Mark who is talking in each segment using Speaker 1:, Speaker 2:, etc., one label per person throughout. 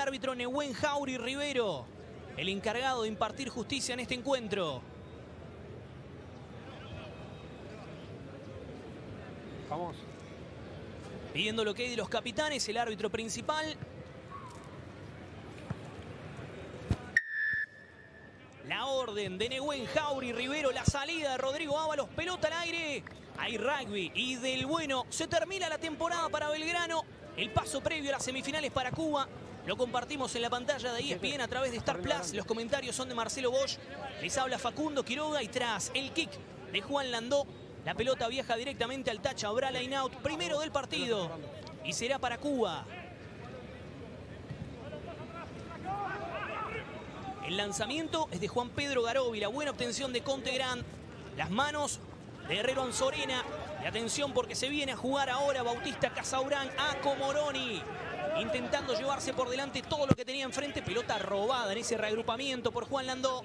Speaker 1: árbitro Nehuen Jauri Rivero, el encargado de impartir justicia en este encuentro.
Speaker 2: Vamos.
Speaker 1: Pidiendo lo que hay de los capitanes, el árbitro principal. La orden de Nehuen Jauri Rivero, la salida de Rodrigo Ábalos, pelota al aire. Hay rugby y del bueno. Se termina la temporada para Belgrano. El paso previo a las semifinales para Cuba. Lo compartimos en la pantalla de ESPN a través de Star Plus. Los comentarios son de Marcelo Bosch. Les habla Facundo Quiroga y tras el kick de Juan Landó, la pelota viaja directamente al touch, habrá line out primero del partido y será para Cuba. El lanzamiento es de Juan Pedro Garobi, la buena obtención de Contegrán. Las manos de Herrero Anzorena. Y atención porque se viene a jugar ahora Bautista Casaurán a Comoroni. Intentando llevarse por delante todo lo que tenía enfrente. Pelota robada en ese reagrupamiento por Juan Landó.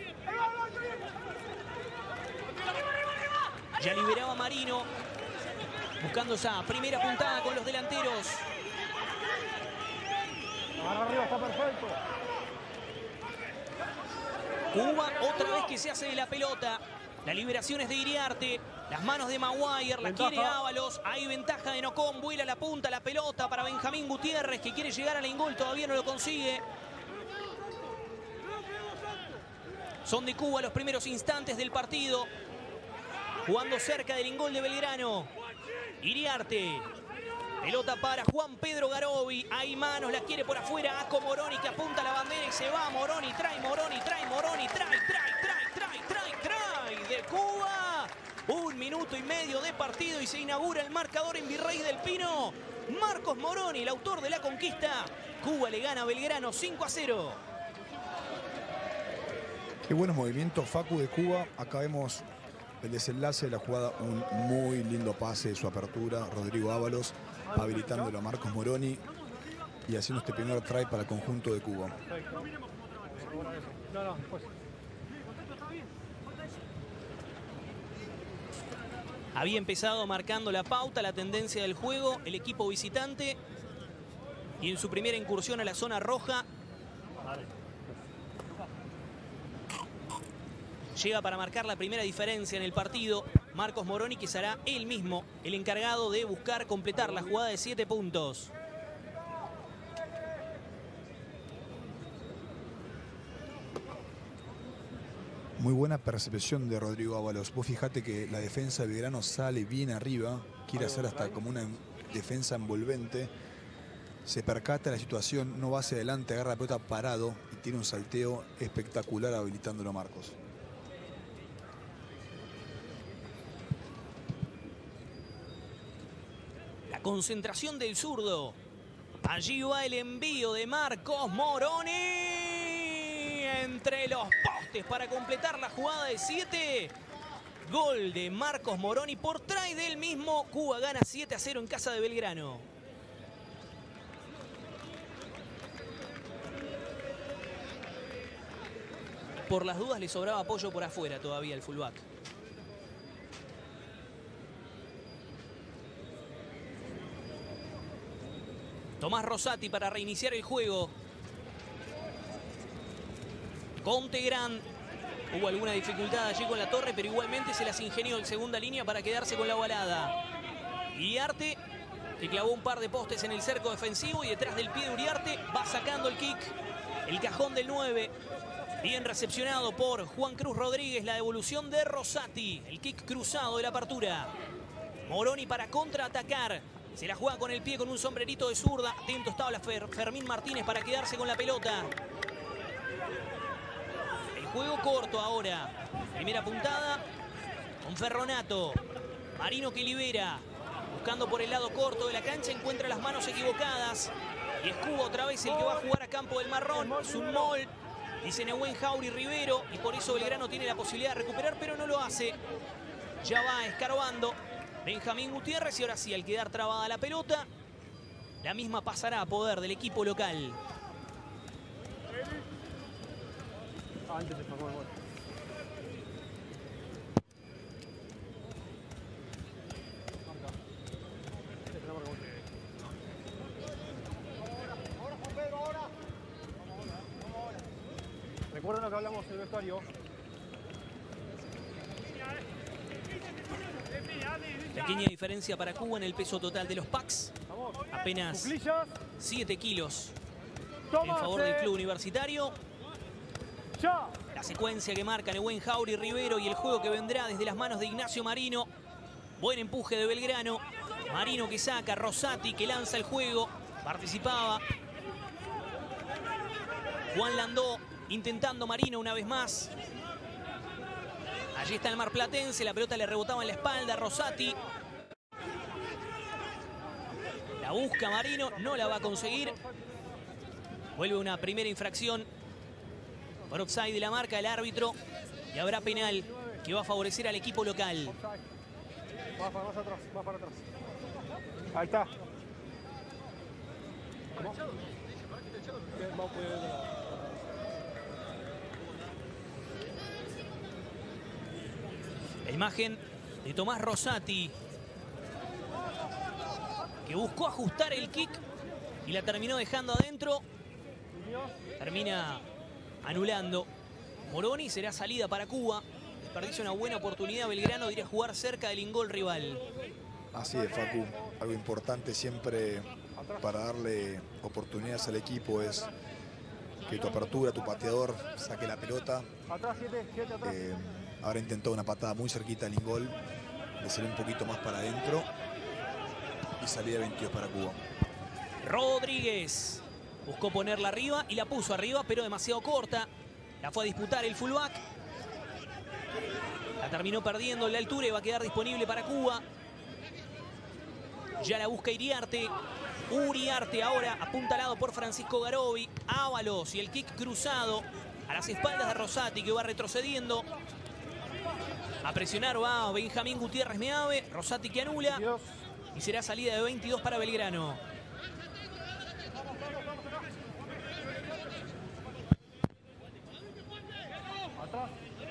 Speaker 1: Ya liberaba Marino. Buscando esa primera puntada con los delanteros.
Speaker 2: Ahora arriba está perfecto.
Speaker 1: Cuba otra vez que se hace de la pelota. La liberación es de Iriarte. Las manos de Maguire, la quiere Ábalos. Hay ventaja de Nocón. Vuela la punta, la pelota para Benjamín Gutiérrez, que quiere llegar al ingol. Todavía no lo consigue. Son de Cuba los primeros instantes del partido. Jugando cerca del ingol de Belgrano. Iriarte. Pelota para Juan Pedro Garobi. Hay manos, la quiere por afuera. Aco Moroni que apunta la bandera y se va. Moroni, trae Moroni, trae Moroni, trae de Cuba. 1 minuto y medio de partido y se inaugura el marcador en Virrey del Pino. Marcos Moroni, el autor de la conquista. Cuba le gana a Belgrano 5-0.
Speaker 3: Qué buenos movimientos, Facu, de Cuba. Acá vemos el desenlace de la jugada, un muy lindo pase de su apertura. Rodrigo Ábalos habilitándolo a Marcos Moroni y haciendo este primer try para el conjunto de Cuba.
Speaker 2: No, después.
Speaker 1: Había empezado marcando la pauta, la tendencia del juego, el equipo visitante. Y en su primera incursión a la zona roja, llega para marcar la primera diferencia en el partido Marcos Moroni, que será él mismo el encargado de buscar completar la jugada de 7 puntos.
Speaker 3: Muy buena percepción de Rodrigo Ábalos. Vos fijate que la defensa de Belgrano sale bien arriba, quiere hacer hasta como una defensa envolvente. Se percata de la situación, no va hacia adelante, agarra la pelota parado y tiene un salteo espectacular habilitándolo a Marcos.
Speaker 1: La concentración del zurdo. Allí va el envío de Marcos Moroni. Entre los postes para completar la jugada de 7. Gol de Marcos Moroni por try del mismo. Cuba gana 7-0 en casa de Belgrano. Por las dudas le sobraba apoyo por afuera todavía el fullback. Tomás Rosati para reiniciar el juego. Contegrán. Hubo alguna dificultad allí con la torre, pero igualmente se las ingenió en segunda línea para quedarse con la ovalada. Iriarte, que clavó un par de postes en el cerco defensivo y detrás del pie de Uriarte va sacando el kick. El cajón del 9. Bien recepcionado por Juan Cruz Rodríguez. La devolución de Rosati. El kick cruzado de la apertura. Moroni para contraatacar. Se la juega con el pie con un sombrerito de zurda. Atento estaba Fermín Martínez para quedarse con la pelota. El juego corto ahora. Primera puntada con Ferronato. Marino que libera. Buscando por el lado corto de la cancha. Encuentra las manos equivocadas. Y es Cuba otra vez el que va a jugar a campo del Marrón. Es un mol. Dice Nehuen Jauri Rivero. Y por eso Belgrano tiene la posibilidad de recuperar, pero no lo hace. Ya va escarbando Benjamín Gutiérrez y ahora sí, al quedar trabada la pelota, la misma pasará a poder del equipo local.
Speaker 2: Antes se formó el gol. Ahora, Juan Pedro, ahora. Recuerden lo que hablamos en el vestuario.
Speaker 1: Pequeña diferencia para Cuba en el peso total de los packs.
Speaker 2: Vamos.
Speaker 1: Apenas
Speaker 2: Cuclillas.
Speaker 1: 7 kilos en
Speaker 2: Toma,
Speaker 1: favor del club universitario.
Speaker 2: Ya.
Speaker 1: La secuencia que marcan Ehuen Jauri Rivero y el juego que vendrá desde las manos de Ignacio Marino. Buen empuje de Belgrano. Marino que saca, Rosati que lanza el juego. Participaba Juan Landó intentando Marino una vez más. Allí está el marplatense, la pelota le rebotaba en la espalda a Rosati. La busca Marino, no la va a conseguir. Vuelve una primera infracción por offside de la marca del árbitro. Y habrá penal que va a favorecer al equipo local.
Speaker 2: Más atrás, más para atrás. Ahí está. ¿Cómo?
Speaker 1: La imagen de Tomás Rosati, que buscó ajustar el kick y la terminó dejando adentro. Termina anulando. Moroni, será salida para Cuba. Desperdicia una buena oportunidad Belgrano de ir a jugar cerca del ingol rival.
Speaker 3: Así es, Facu. Algo importante siempre para darle oportunidades al equipo es que tu apertura, tu pateador saque la pelota.
Speaker 2: Atrás, 7 atrás.
Speaker 3: Ahora intentó una patada muy cerquita al ingol. Le salió un poquito más para adentro. Y salida 22 para Cuba.
Speaker 1: Rodríguez buscó ponerla arriba y la puso arriba, pero demasiado corta. La fue a disputar el fullback. La terminó perdiendo en la altura y va a quedar disponible para Cuba. Ya la busca Iriarte. Uriarte ahora apuntalado por Francisco Garobi. Ábalos y el kick cruzado a las espaldas de Rosati, que va retrocediendo. A presionar va Benjamín Gutiérrez Meave. Rosati que anula.
Speaker 2: 22.
Speaker 1: Y será salida de 22 para Belgrano.
Speaker 2: Atrás.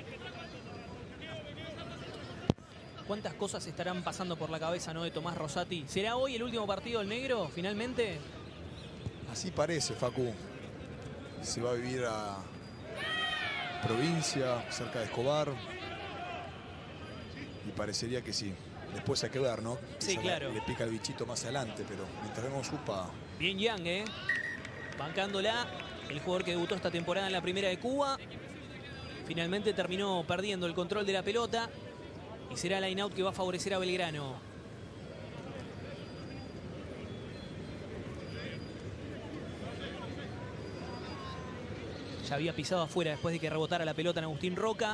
Speaker 1: ¿Cuántas cosas estarán pasando por la cabeza, no, de Tomás Rosati? ¿Será hoy el último partido del negro, finalmente?
Speaker 3: Así parece, Facu. Se va a vivir a provincia, cerca de Escobar. Y parecería que sí. Después hay que ver, ¿no?
Speaker 1: Sí,
Speaker 3: quizá
Speaker 1: claro.
Speaker 3: Le pica el bichito más adelante, pero mientras vemos UPA.
Speaker 1: Bien Yang, bancándola. El jugador que debutó esta temporada en la primera de Cuba. Finalmente terminó perdiendo el control de la pelota. Y será el line out que va a favorecer a Belgrano. Ya había pisado afuera después de que rebotara la pelota en Agustín Roca.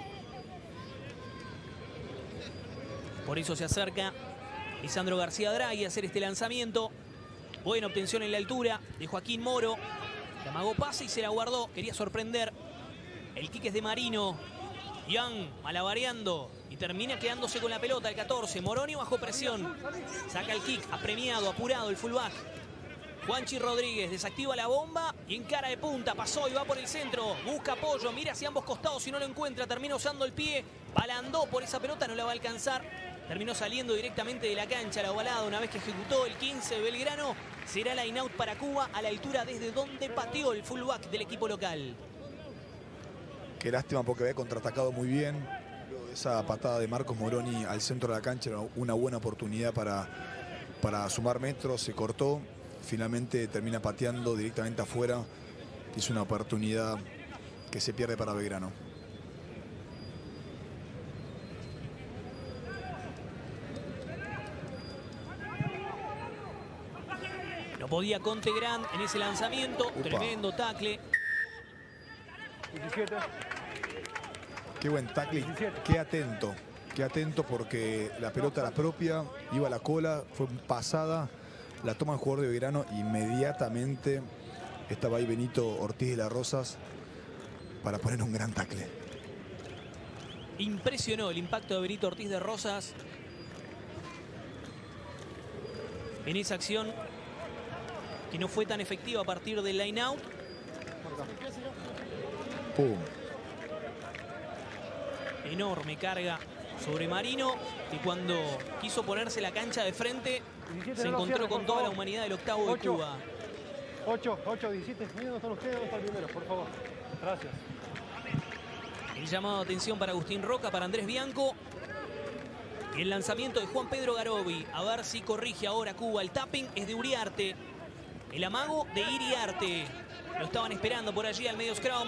Speaker 1: Por eso se acerca Lisandro García Draghi a hacer este lanzamiento. Buena obtención en la altura de Joaquín Moro. La amagó pase y se la guardó. Quería sorprender. El kick es de Marino. Young malabareando y termina quedándose con la pelota el 14. Moroni bajo presión. Saca el kick, apremiado, apurado el fullback. Juanchi Rodríguez desactiva la bomba y en cara de punta pasó y va por el centro. Busca apoyo, mira hacia ambos costados y no lo encuentra. Termina usando el pie. Balandó por esa pelota, no la va a alcanzar. Terminó saliendo directamente de la cancha la ovalada una vez que ejecutó el 15 de Belgrano. Será line out para Cuba a la altura desde donde pateó el fullback del equipo local.
Speaker 3: Qué lástima porque había contraatacado muy bien. Esa patada de Marcos Moroni al centro de la cancha era una buena oportunidad para sumar metros. Se cortó. Finalmente termina pateando directamente afuera. Es una oportunidad que se pierde para Belgrano.
Speaker 1: No podía Contegrán en ese lanzamiento.
Speaker 3: Upa.
Speaker 1: Tremendo tackle.
Speaker 2: 17.
Speaker 3: Qué buen tackle.
Speaker 2: 17.
Speaker 3: Qué atento porque la pelota era propia, iba a la cola, fue pasada, la toma el jugador de Belgrano, inmediatamente estaba ahí Benito Ortiz de las Rosas para poner un gran tackle.
Speaker 1: Impresionó el impacto de Benito Ortiz de Rosas en esa acción que no fue tan efectiva a partir del line out.
Speaker 3: ¡Pum!
Speaker 1: Enorme carga sobre Marino, que cuando quiso ponerse la cancha de frente
Speaker 2: 17,
Speaker 1: se
Speaker 2: no lo
Speaker 1: encontró
Speaker 2: cierres,
Speaker 1: con
Speaker 2: por
Speaker 1: toda la
Speaker 2: favor.
Speaker 1: humanidad del octavo de
Speaker 2: 8.
Speaker 1: Cuba.
Speaker 2: 8, 17. Miren dónde están ustedes, dónde está el primero, por favor. Gracias.
Speaker 1: El llamado de atención para Agustín Roca, para Andrés Bianco. Y el lanzamiento de Juan Pedro Garobi. A ver si corrige ahora Cuba. El tapping es de Uriarte. El amago de Iriarte. Lo estaban esperando por allí al medio scrum.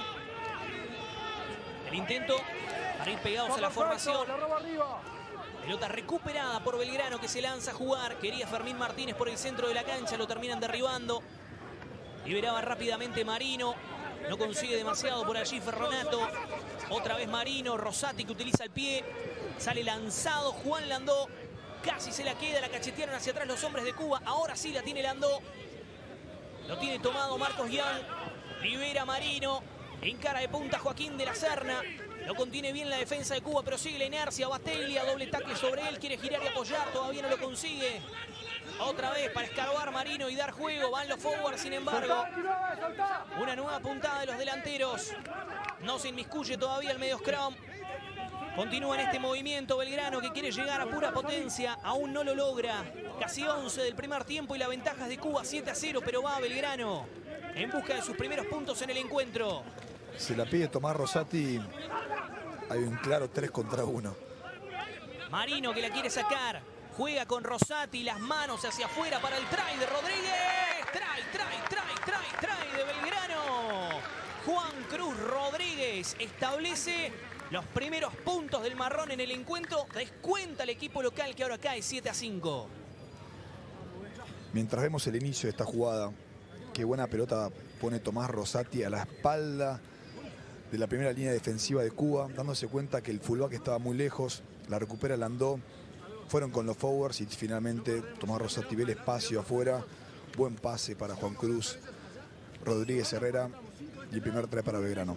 Speaker 1: El intento para ir pegados a la formación. Pelota recuperada por Belgrano, que se lanza a jugar. Quería Fermín Martínez por el centro de la cancha. Lo terminan derribando. Liberaba rápidamente Marino. No consigue demasiado por allí Ferronato. Otra vez Marino. Rosati, que utiliza el pie. Sale lanzado Juan Landó. Casi se la queda. La cachetearon hacia atrás los hombres de Cuba. Ahora sí la tiene Landó. Lo tiene tomado Marcos Young. Libera Marino. Encara de punta Joaquín de la Serna. Lo contiene bien la defensa de Cuba, pero sigue la inercia. Battaglia, doble tackle sobre él. Quiere girar y apoyar. Todavía no lo consigue. Otra vez para escarbar Marino y dar juego. Van los forwards, sin embargo. Una nueva puntada de los delanteros. No se inmiscuye todavía el medio scrum. Continúa en este movimiento Belgrano, que quiere llegar a pura potencia. Aún no lo logra. Casi 11 del primer tiempo y la ventaja es de Cuba 7-0. Pero va Belgrano en busca de sus primeros puntos en el encuentro.
Speaker 3: Se la pide Tomás Rosati. Hay un claro 3 contra 1.
Speaker 1: Marino, que la quiere sacar. Juega con Rosati, las manos hacia afuera para el try de Rodríguez. Try de Belgrano. Juan Cruz Rodríguez establece los primeros puntos del marrón en el encuentro. Descuenta el equipo local, que ahora cae 7-5.
Speaker 3: Mientras vemos el inicio de esta jugada, qué buena pelota pone Tomás Rosati a la espalda de la primera línea defensiva de Cuba, dándose cuenta que el fullback estaba muy lejos. La recupera Landó. Fueron con los forwards y finalmente Tomás Rosati ve el espacio afuera. Buen pase para Juan Cruz Rodríguez Herrera y el primer try para Belgrano.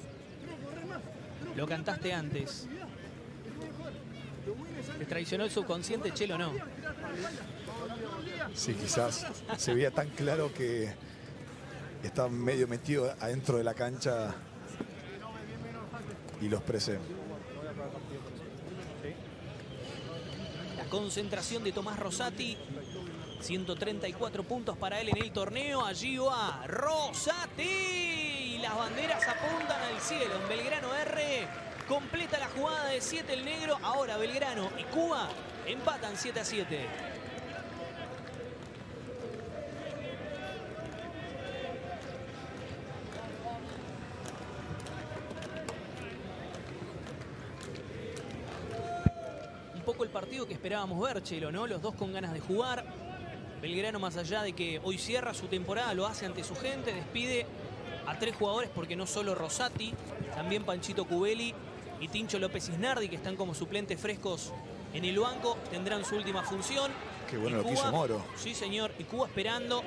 Speaker 1: Lo cantaste antes. ¿Te traicionó el subconsciente, Chelo, no?
Speaker 3: Sí, quizás se veía tan claro que estaba medio metido adentro de la cancha y lo expresé.
Speaker 1: La concentración de Tomás Rosati. 134 puntos para él en el torneo. Allí va Rosati. Y las banderas apuntan al cielo. En Belgrano R completa la jugada de 7 el negro. Ahora Belgrano y Cuba empatan 7-7. Poco el partido que esperábamos ver, Chelo, ¿no? Los dos con ganas de jugar. Belgrano, más allá de que hoy cierra su temporada, lo hace ante su gente, despide a 3 jugadores, porque no solo Rosati, también Panchito Cubeli y Tincho López Isnardi, que están como suplentes frescos en el banco, tendrán su última función.
Speaker 3: Qué bueno
Speaker 1: y
Speaker 3: lo
Speaker 1: Cuba,
Speaker 3: que hizo Moro.
Speaker 1: Sí, señor, y Cuba esperando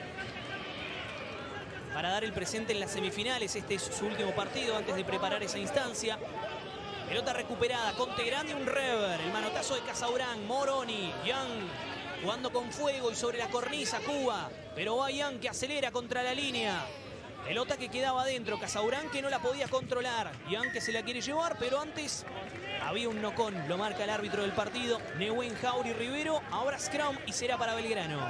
Speaker 1: para dar el presente en las semifinales. Este es su último partido antes de preparar esa instancia. Pelota recuperada, Conte Grande y un rever. El manotazo de Casaurán, Moroni, Young jugando con fuego y sobre la cornisa Cuba. Pero va Young, que acelera contra la línea. Pelota que quedaba adentro, Casaurán, que no la podía controlar. Young, que se la quiere llevar, pero antes había un nocón. Lo marca el árbitro del partido, Nehuen Jauri Rivero. Ahora scrum y será para Belgrano.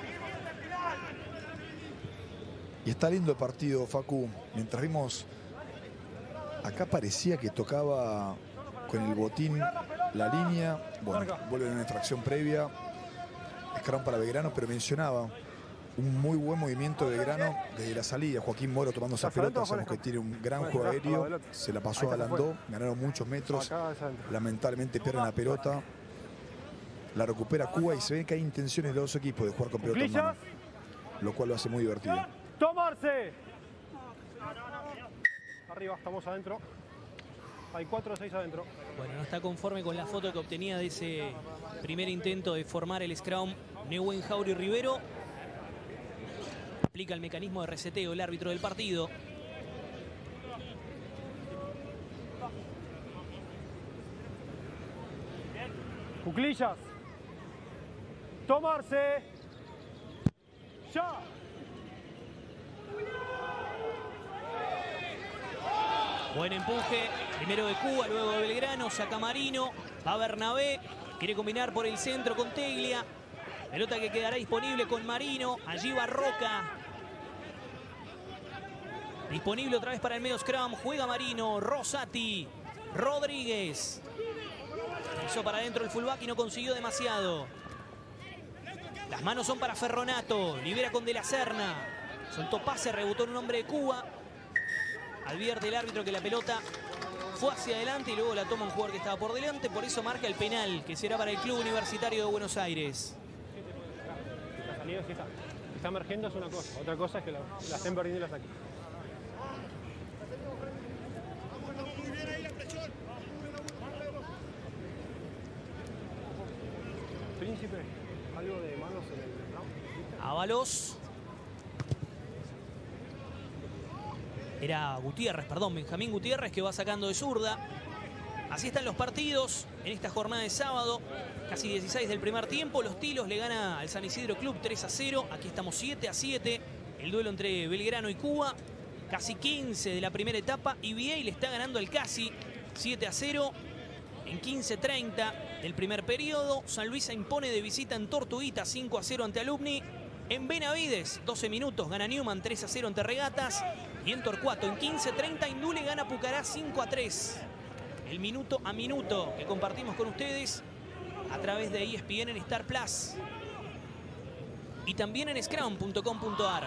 Speaker 3: Y está lindo el partido, Facu. Mientras vimos... Acá parecía que tocaba con el botín la línea. Bueno, vuelve a una infracción previa. Scrum para Belgrano, pero mencionaba un muy buen movimiento de Belgrano desde la salida. Joaquín Moro tomando esa pelota. Sabemos que tiene un gran juego aéreo. Se la pasó a Landó. Ganaron muchos metros. Lamentablemente pierden la pelota. La recupera Cuba y se ve que hay intenciones de los dos equipos de jugar con pelota en mano, lo cual lo hace muy divertido.
Speaker 2: ¡Tomarse! Arriba, estamos adentro. Hay 4 o 6 adentro.
Speaker 1: Bueno, no está conforme con la foto que obtenía de ese primer intento de formar el scrum Nehuen Jauri Rivero. Aplica el mecanismo de reseteo el árbitro del partido.
Speaker 2: Cuclillas. Tomarse. Ya.
Speaker 1: Buen empuje, primero de Cuba, luego de Belgrano, saca Marino, va Bernabé, quiere combinar por el centro con Teglia. Pelota que quedará disponible con Marino, allí va Roca. Disponible otra vez para el medio scrum, juega Marino, Rosati. Rodríguez. Hizo para adentro el fullback y no consiguió demasiado. Las manos son para Ferronato. Libera con De la Serna. Soltó pase, rebotó en un hombre de Cuba. Advierte el árbitro que la pelota fue hacia adelante y luego la toma un jugador que estaba por delante. Por eso marca el penal, que será para el Club Universitario de Buenos Aires.
Speaker 2: La salida sí está. Está emergiendo es una cosa. Otra cosa es que la estén perdiendo y la saquen. Príncipe, algo de manos en el round.
Speaker 1: Ábalos. Era Gutiérrez, perdón, Benjamín Gutiérrez, que va sacando de zurda. Así están los partidos en esta jornada de sábado. Casi 16 del primer tiempo. Los Tilos le gana al San Isidro Club 3-0. Aquí estamos 7-7. El duelo entre Belgrano y Cuba. Casi 15 de la primera etapa. Y VA le está ganando al Casi 7-0 en 15:30 del primer periodo. San Luis se impone de visita en Tortuguita 5-0 ante Alumni. En Benavides, 12 minutos, gana Newman 3-0 ante Regatas. Y en Torcuato, en 15:30, Indú le gana a Pucará 5-3. El minuto a minuto que compartimos con ustedes a través de ESPN en Star Plus. Y también en scrum.com.ar.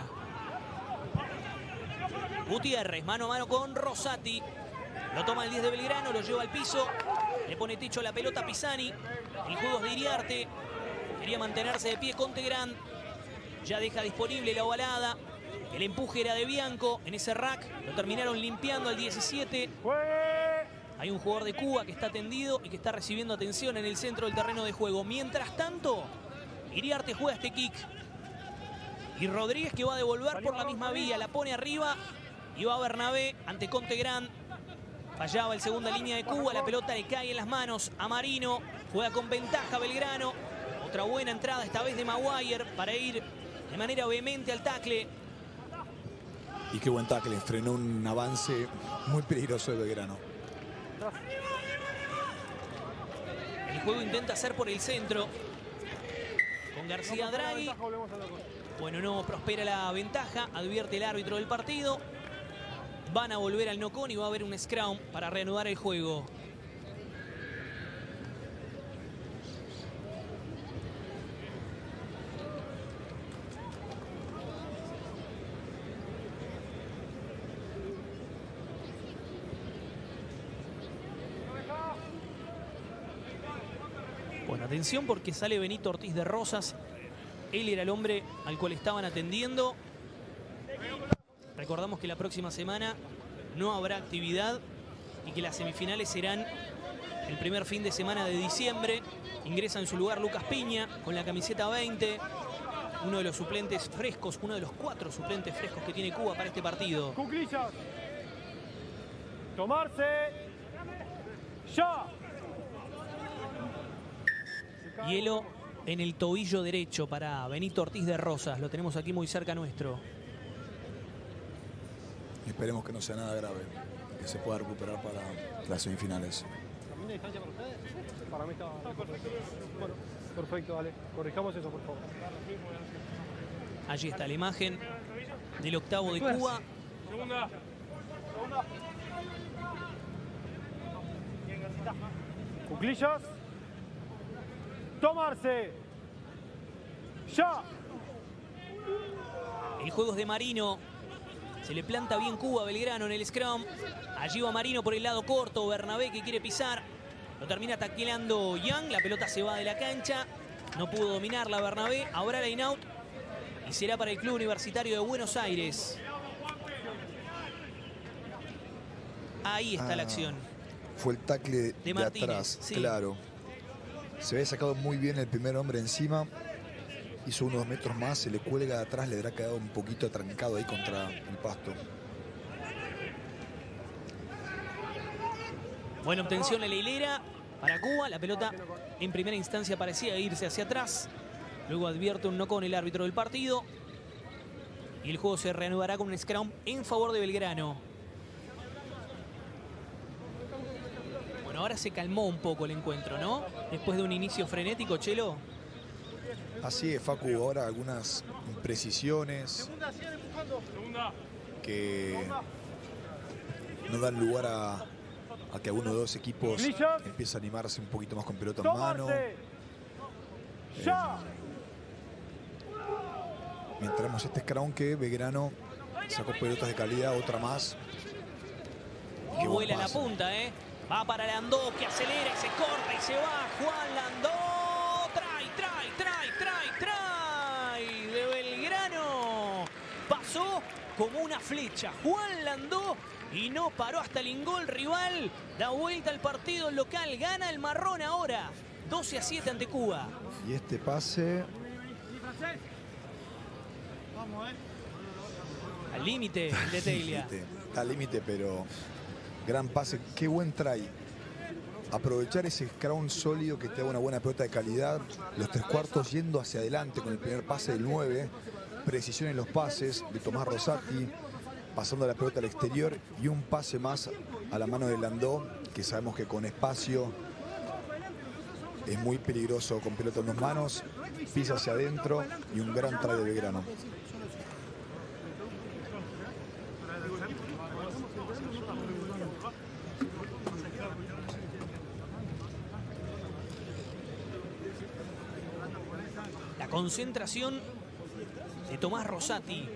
Speaker 1: Gutiérrez, mano a mano con Rosati. Lo toma el 10 de Belgrano, lo lleva al piso. Le pone techo a la pelota Pisani. El juego es de Iriarte. Quería mantenerse de pie con Tegrán. Ya deja disponible la ovalada. El empuje era de Bianco en ese rack. Lo terminaron limpiando al 17. Hay un jugador de Cuba que está tendido y que está recibiendo atención en el centro del terreno de juego. Mientras tanto, Iriarte juega este kick. Y Rodríguez, que va a devolver por la misma vía. La pone arriba y va a Bernabé ante Contegrán. Fallaba el segunda línea de Cuba. La pelota le cae en las manos a Marino. Juega con ventaja Belgrano. Otra buena entrada, esta vez de Maguire, para ir de manera vehemente al tackle.
Speaker 3: Y qué buen tackle, frenó un avance muy peligroso de Belgrano.
Speaker 1: El juego intenta hacer por el centro. Con García Draghi. Bueno, no prospera la ventaja, advierte el árbitro del partido. Van a volver al no-con y va a haber un scrum para reanudar el juego. Bueno, atención porque sale Benito Ortiz de Rosas. Él era el hombre al cual estaban atendiendo. Recordamos que la próxima semana no habrá actividad y que las semifinales serán el primer fin de semana de diciembre. Ingresa en su lugar Lucas Piña con la camiseta 20. Uno de los suplentes frescos, uno de los 4 suplentes frescos que tiene Cuba para este partido.
Speaker 2: Cuclillas. Tomarse. Ya.
Speaker 1: Hielo en el tobillo derecho para Benito Ortiz de Rosas. Lo tenemos aquí muy cerca nuestro.
Speaker 3: Esperemos que no sea nada grave, que se pueda recuperar para las semifinales.
Speaker 2: ¿También hay distancia para ustedes? Para mí está perfecto. Bueno, perfecto, dale. Corrijamos eso, por favor.
Speaker 1: Allí está la imagen del octavo de Cuba.
Speaker 2: Segunda. Cuclillas. Tomarse. Ya.
Speaker 1: El juego es de Marino. Se le planta bien Cuba a Belgrano en el scrum. Allí va Marino por el lado corto. Bernabé que quiere pisar. Lo termina taquilando Young. La pelota se va de la cancha. No pudo dominarla Bernabé. Habrá line out. Y será para el Club Universitario de Buenos Aires. Ahí está la acción.
Speaker 3: Fue el tackle de
Speaker 1: Martínez,
Speaker 3: atrás,
Speaker 1: sí.
Speaker 3: claro. Se había sacado muy bien el primer hombre encima. Hizo unos 2 metros más, se le cuelga de atrás, le habrá quedado un poquito atrancado ahí contra el pasto.
Speaker 1: Buena obtención en la hilera para Cuba. La pelota en primera instancia parecía irse hacia atrás. Luego advierte un no con el árbitro del partido. Y el juego se reanudará con un scrum en favor de Belgrano. Bueno, ahora se calmó un poco el encuentro, ¿no? Después de un inicio frenético, Chelo.
Speaker 3: Así es, Facu, ahora algunas imprecisiones que no dan lugar a que uno o dos equipos empiece a animarse un poquito más con pelota en mano. Mientras vemos este scrum que Belgrano sacó pelotas de calidad, otra más.
Speaker 1: Y vuela la punta, Va para Landó, que acelera y se corta y se va. Juan Landó. Trae de Belgrano. Pasó como una flecha Juan Landó y no paró hasta el ingol rival. Da vuelta al partido local. Gana el Marrón ahora. 12-7 ante Cuba.
Speaker 3: Y este pase...
Speaker 1: Al límite de Teglia.
Speaker 3: Está al límite, pero gran pase. Qué buen try. Aprovechar ese scrum sólido que te da una buena pelota de calidad. Los tres cuartos yendo hacia adelante con el primer pase del 9. Precisión en los pases de Tomás Rosati. Pasando la pelota al exterior. Y un pase más a la mano de Landó, que sabemos que con espacio es muy peligroso con pelota en las manos. Pisa hacia adentro y un gran try de Belgrano.
Speaker 1: La concentración de Tomás Rosati,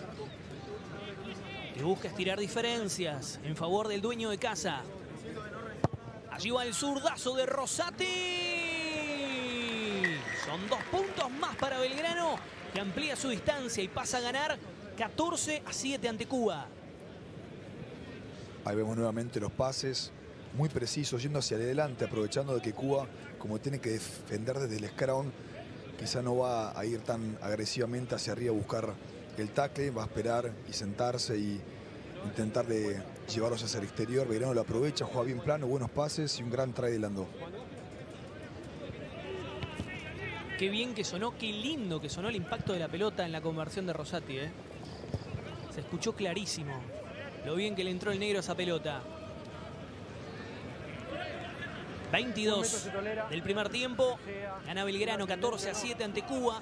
Speaker 1: que busca estirar diferencias en favor del dueño de casa. Allí va el zurdazo de Rosati. Son 2 puntos más para Belgrano, que amplía su distancia y pasa a ganar 14-7 ante Cuba.
Speaker 3: Ahí vemos nuevamente los pases muy precisos, yendo hacia adelante, aprovechando de que Cuba, como tiene que defender desde el scrum, quizá no va a ir tan agresivamente hacia arriba a buscar el tackle, va a esperar y sentarse y intentar de llevarlos hacia el exterior. Belgrano lo aprovecha, juega bien plano, buenos pases y un gran try de Landó.
Speaker 1: Qué bien que sonó, qué lindo que sonó el impacto de la pelota en la conversión de Rosati. Se escuchó clarísimo lo bien que le entró el negro a esa pelota. 22 del primer tiempo. Gana Belgrano 14-7 ante Cuba.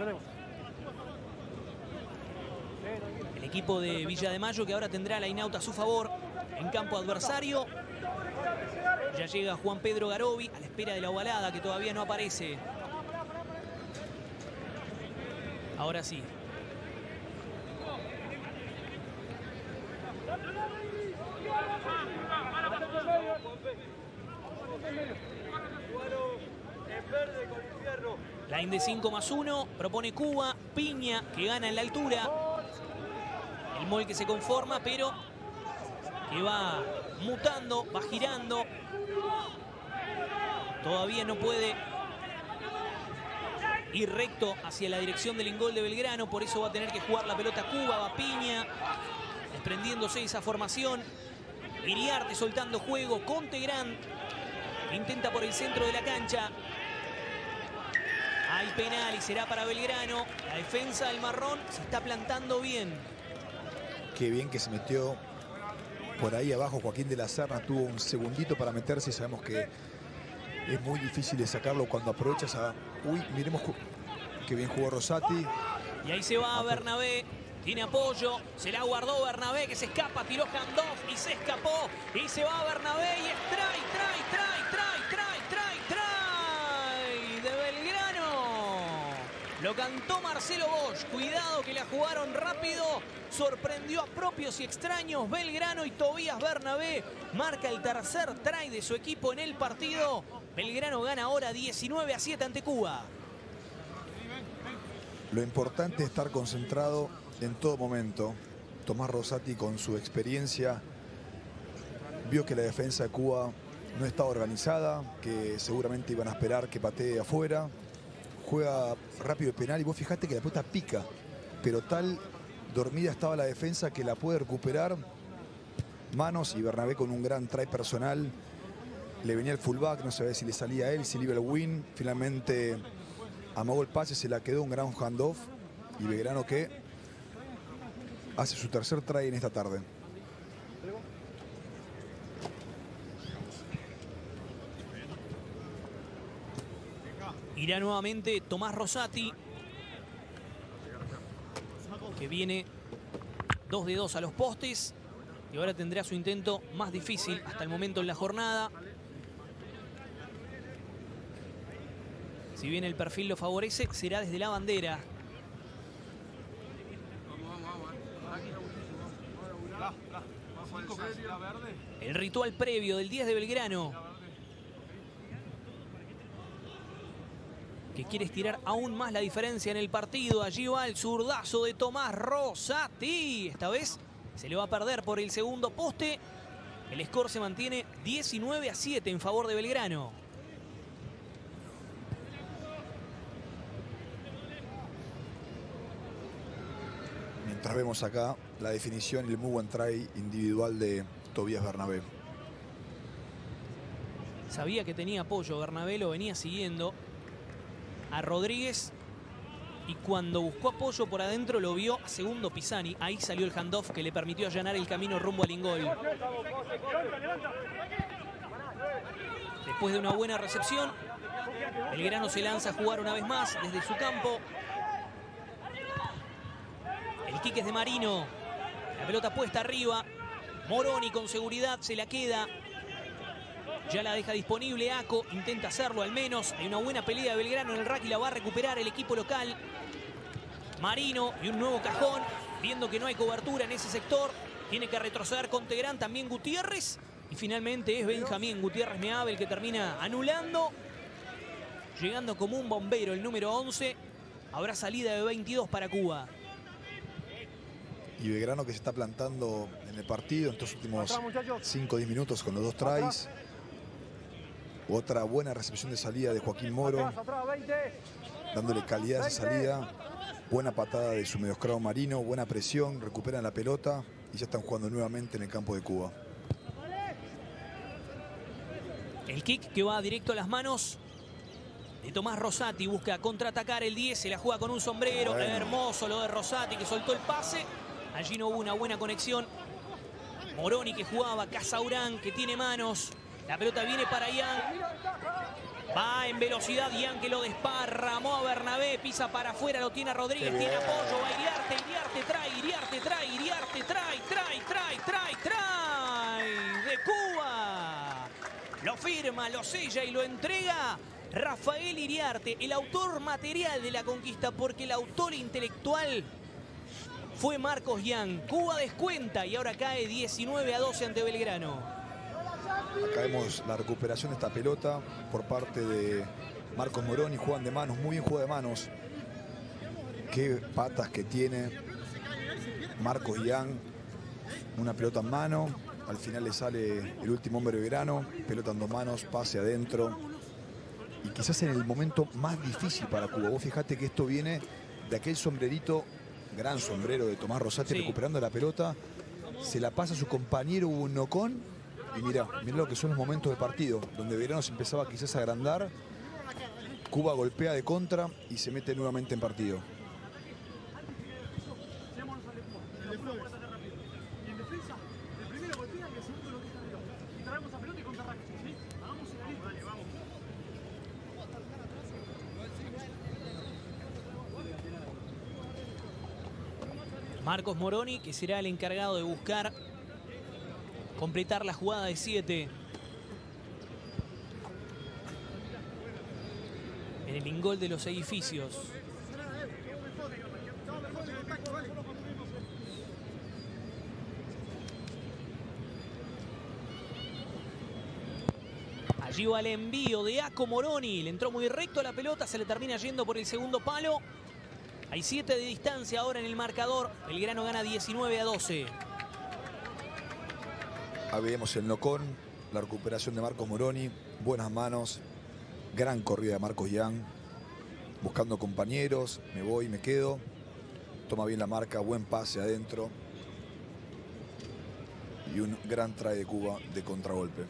Speaker 1: El equipo de Villa de Mayo, que ahora tendrá la line-out a su favor en campo adversario. Ya llega Juan Pedro Garobi a la espera de la ovalada, que todavía no aparece. Ahora sí. Line de 5+1, propone Cuba. Piña, que gana en la altura. El mol que se conforma, pero que va mutando, va girando. Todavía no puede ir recto hacia la dirección del ingol de Belgrano, por eso va a tener que jugar la pelota Cuba. Va Piña, desprendiéndose esa formación. Iriarte soltando juego. Contegrán intenta por el centro de la cancha. Hay penal y será para Belgrano. La defensa del Marrón se está plantando bien.
Speaker 3: Qué bien que se metió por ahí abajo Joaquín de la Serna. Tuvo un segundito para meterse y sabemos que es muy difícil de sacarlo cuando aprovechas a... Uy, miremos qué bien jugó Rosati.
Speaker 1: Y ahí se va Bernabé. Tiene apoyo. Se la guardó Bernabé, que se escapa. Tiró handoff y se escapó. Y se va Bernabé y es try de Belgrano. Lo cantó Marcelo Bosch. Cuidado que la jugaron rápido. Sorprendió a propios y extraños. Belgrano y Tobías Bernabé marca el tercer try de su equipo en el partido. Belgrano gana ahora 19-7 ante Cuba.
Speaker 3: Lo importante es estar concentrado en todo momento. Tomás Rosati, con su experiencia, vio que la defensa de Cuba no estaba organizada, que seguramente iban a esperar que patee afuera. Juega rápido el penal y vos fijate que la pelota pica, pero tal dormida estaba la defensa que la puede recuperar. Manos y Bernabé con un gran try personal. Le venía el fullback, no sabía si le salía a él, si le iba el win. Finalmente amagó el pase, se la quedó, un gran handoff. Y Belgrano que hace su tercer try en esta tarde.
Speaker 1: Irá nuevamente Tomás Rosati, que viene 2 de 2 a los postes. Y ahora tendrá su intento más difícil hasta el momento en la jornada. Si bien el perfil lo favorece, será desde la bandera. El ritual previo del 10 de Belgrano, que quiere estirar aún más la diferencia en el partido. Allí va el zurdazo de Tomás Rosati. Esta vez se le va a perder por el segundo poste. El score se mantiene 19-7 en favor de Belgrano.
Speaker 3: Mientras vemos acá la definición y el muy buen try individual de Tobías Bernabé.
Speaker 1: Sabía que tenía apoyo, Bernabé lo venía siguiendo a Rodríguez. Y cuando buscó apoyo por adentro lo vio a segundo Pisani. Ahí salió el handoff que le permitió allanar el camino rumbo al ingol. Después de una buena recepción, Belgrano se lanza a jugar una vez más desde su campo. El kick es de Marino. La pelota puesta arriba. Moroni con seguridad se la queda. Ya la deja disponible Aco. Intenta hacerlo al menos. Hay una buena pelea de Belgrano en el rack y la va a recuperar el equipo local. Marino y un nuevo cajón. Viendo que no hay cobertura en ese sector. Tiene que retroceder con Teherán. También Gutiérrez. Y finalmente es Benjamín Gutiérrez Meave el que termina anulando. Llegando como un bombero el número 11. Habrá salida de 22 para Cuba.
Speaker 3: Y Belgrano que se está plantando en el partido en estos últimos 5 o 10 minutos con los dos tries. Otra buena recepción de salida de Joaquín Moro, dándole calidad a esa salida. Buena patada de su medioscravo Marino, buena presión, recuperan la pelota y ya están jugando nuevamente en el campo de Cuba.
Speaker 1: El kick que va directo a las manos de Tomás Rosati. Busca contraatacar el 10, se la juega con un sombrero. Bueno. Hermoso lo de Rosati que soltó el pase. Allí no hubo una buena conexión. Moroni que jugaba, Casaurán que tiene manos. La pelota viene para Ian. Va en velocidad Ian que lo desparramó a Bernabé. Pisa para afuera, lo tiene a Rodríguez. Tiene apoyo, va Iriarte, trae de Cuba. Lo firma, lo sella y lo entrega Rafael Iriarte, el autor material de la conquista, porque el autor intelectual fue Marcos Ian. Cuba descuenta y ahora cae 19-12 ante Belgrano.
Speaker 3: Acá vemos la recuperación de esta pelota por parte de Marcos Moroni. Juegan de manos, muy bien juega de manos. Qué patas que tiene Marcos Ian. Una pelota en mano. Al final le sale el último hombre de Belgrano. Pelota en dos manos, pase adentro. Y quizás en el momento más difícil para Cuba. Vos fijate que esto viene de aquel sombrerito, gran sombrero de Tomás Rosati, sí, recuperando la pelota. Se la pasa a su compañero Unocón. Y mirá lo que son los momentos de partido, donde Belgrano se empezaba quizás a agrandar. Cuba golpea de contra y se mete nuevamente en partido.
Speaker 1: Marcos Moroni, que será el encargado de buscar completar la jugada de 7. En el ingol de los edificios. Allí va el envío de Aco Moroni. Le entró muy recto a la pelota, se le termina yendo por el segundo palo. Hay 7 de distancia ahora en el marcador. Belgrano gana 19-12.
Speaker 3: Ahí vemos el nocón, la recuperación de Marcos Moroni, buenas manos, gran corrida de Marcos Ian, buscando compañeros, me voy, me quedo, toma bien la marca, buen pase adentro y un gran try de Cuba de contragolpe.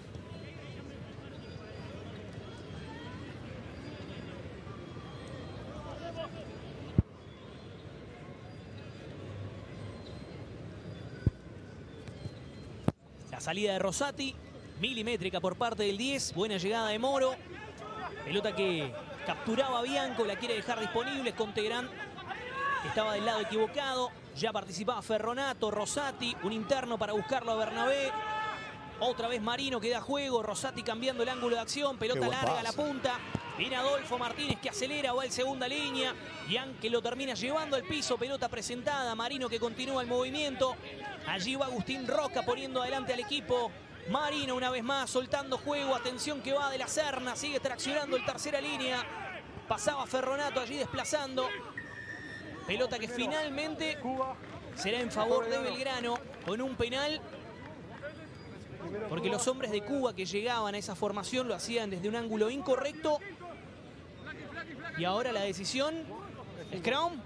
Speaker 1: La salida de Rosati, milimétrica por parte del 10. Buena llegada de Moro. Pelota que capturaba Bianco, la quiere dejar disponible con Teherán. estaba del lado equivocado. Ya participaba Ferronato, Rosati, un interno para buscarlo a Bernabé. Otra vez Marino que da juego, Rosati cambiando el ángulo de acción, pelota larga a la punta. Viene Adolfo Martínez que acelera, va en segunda línea. Yang que lo termina llevando al piso, pelota presentada. Marino que continúa el movimiento. Allí va Agustín Roca poniendo adelante al equipo. Marino una vez más soltando juego, atención que va de la Serna, sigue traccionando el tercera línea. Pasaba Ferronato allí desplazando. Pelota que finalmente será en favor de Belgrano con un penal. Porque los hombres de Cuba que llegaban a esa formación lo hacían desde un ángulo incorrecto. Y ahora la decisión, Scrum.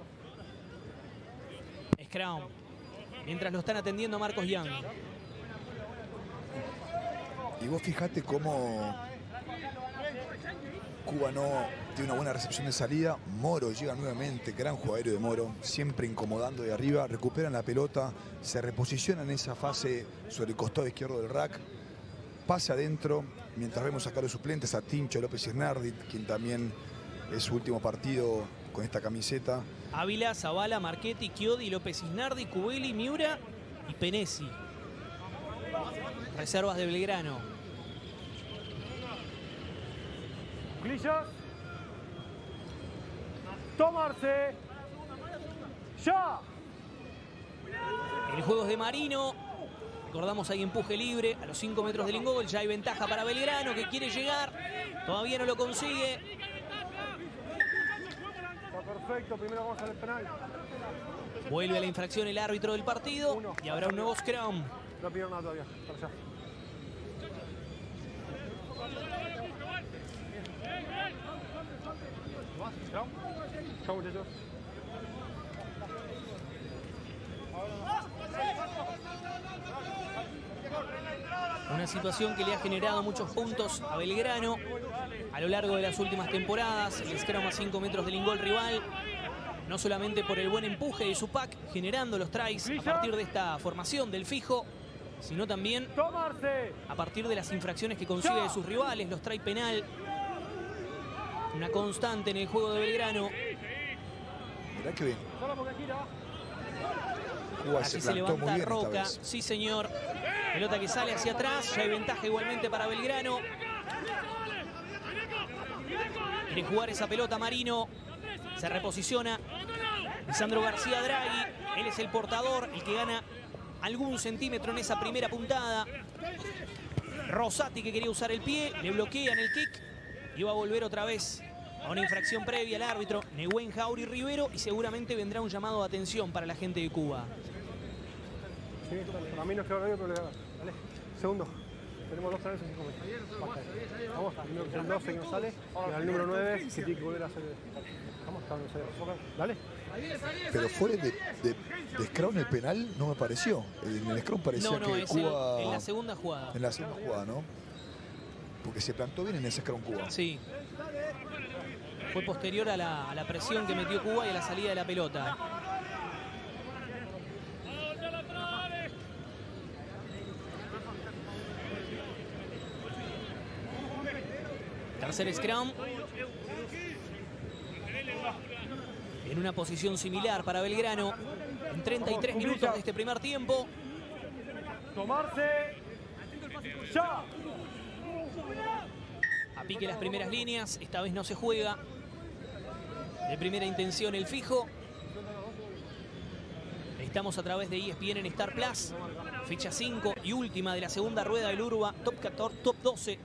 Speaker 1: Scrum. Mientras lo están atendiendo a Marcos Yang.
Speaker 3: Y vos fijate cómo Cuba no tiene una buena recepción de salida. Moro llega nuevamente, gran jugador de Moro, siempre incomodando de arriba. Recuperan la pelota, se reposicionan en esa fase sobre el costado izquierdo del rack. Pase adentro, mientras vemos sacar los suplentes a Tincho López Isnardi, quien también es su último partido con esta camiseta.
Speaker 1: Ávila, Zavala, Marchetti, Chiodi, López Isnardi, Cubeli, Miura y Penesi. Reservas de Belgrano.
Speaker 2: Cuclillas. Tomarse. Ya.
Speaker 1: El juego es de Marino. Recordamos, hay empuje libre a los 5 metros del ingol. Ya hay ventaja para Belgrano que quiere llegar. Todavía no lo consigue.
Speaker 2: Está perfecto. Primero vamos al penal.
Speaker 1: Vuelve a la infracción el árbitro del partido. Y habrá un nuevo scrum.
Speaker 2: No pidieron nada todavía. Para allá. Chao. Chao, muchachos.
Speaker 1: Una situación que le ha generado muchos puntos a Belgrano a lo largo de las últimas temporadas. El scrum a 5 metros del ingol rival. No solamente por el buen empuje de su pack, generando los tries a partir de esta formación del fijo, sino también a partir de las infracciones que consigue de sus rivales, los tries penal. Una constante en el juego de Belgrano.
Speaker 3: Mirá que bien. Cuba
Speaker 1: Así
Speaker 3: se
Speaker 1: se
Speaker 3: plantó muy
Speaker 1: levanta
Speaker 3: bien
Speaker 1: Roca.
Speaker 3: esta vez.
Speaker 1: Sí, señor. Pelota que sale hacia atrás. Ya hay ventaja igualmente para Belgrano. Quiere jugar esa pelota Marino. Se reposiciona Lisandro García Draghi. Él es el portador, el que gana algún centímetro en esa primera puntada. Rosati que quería usar el pie. Le bloquean el kick. Y va a volver otra vez a una infracción previa al árbitro Nehuen Jauri Rivero. Y seguramente vendrá un llamado de atención para la gente de Cuba.
Speaker 2: Sí, para mí no quedó bien, pero le gana. Dale. Segundo. Tenemos 2 traves en 5 metros. Basta. Vamos al número 12 que nos sale. Y al número 9 que tiene que volver a hacer. Vamos, dale.
Speaker 3: Pero fuera de scrum el penal no me pareció. En el scrum parecía
Speaker 1: No,
Speaker 3: que
Speaker 1: es
Speaker 3: Cuba...
Speaker 1: en la segunda jugada.
Speaker 3: En la segunda jugada, ¿no? Porque se plantó bien en ese scrum Cuba.
Speaker 1: Sí. Fue posterior a la presión que metió Cuba y a la salida de la pelota. Tercer scrum. En una posición similar para Belgrano. En 33 minutos de este primer tiempo.
Speaker 2: Tomarse. Ya.
Speaker 1: A pique las primeras líneas. Esta vez no se juega. De primera intención el fijo. Estamos a través de ESPN en Star Plus. Fecha 5 y última de la segunda rueda del Urba. Top 14, top 12.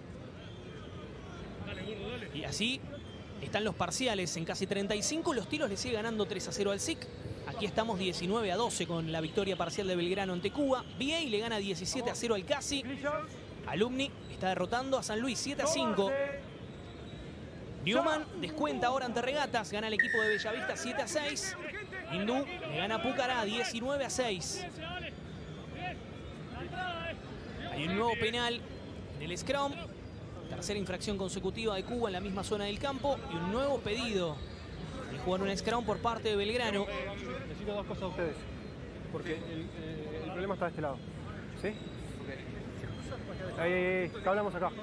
Speaker 1: Y así están los parciales. En casi 35 los tiros le sigue ganando 3-0 al SIC. Aquí estamos 19-12 con la victoria parcial de Belgrano ante Cuba. BA le gana 17-0 al Casi. Alumni está derrotando a San Luis 7-5. Newman descuenta ahora ante Regatas. Gana el equipo de Bellavista 7-6. Hindú le gana a Pucará 19-6. Hay un nuevo penal en el scrum. Tercera infracción consecutiva de Cuba en la misma zona del campo. Y un nuevo pedido de jugar un scrum por parte de Belgrano.
Speaker 2: Necesito 2 cosas a ustedes. Porque el problema está de este lado. ¿Sí? Ahí, ¿qué hablamos acá?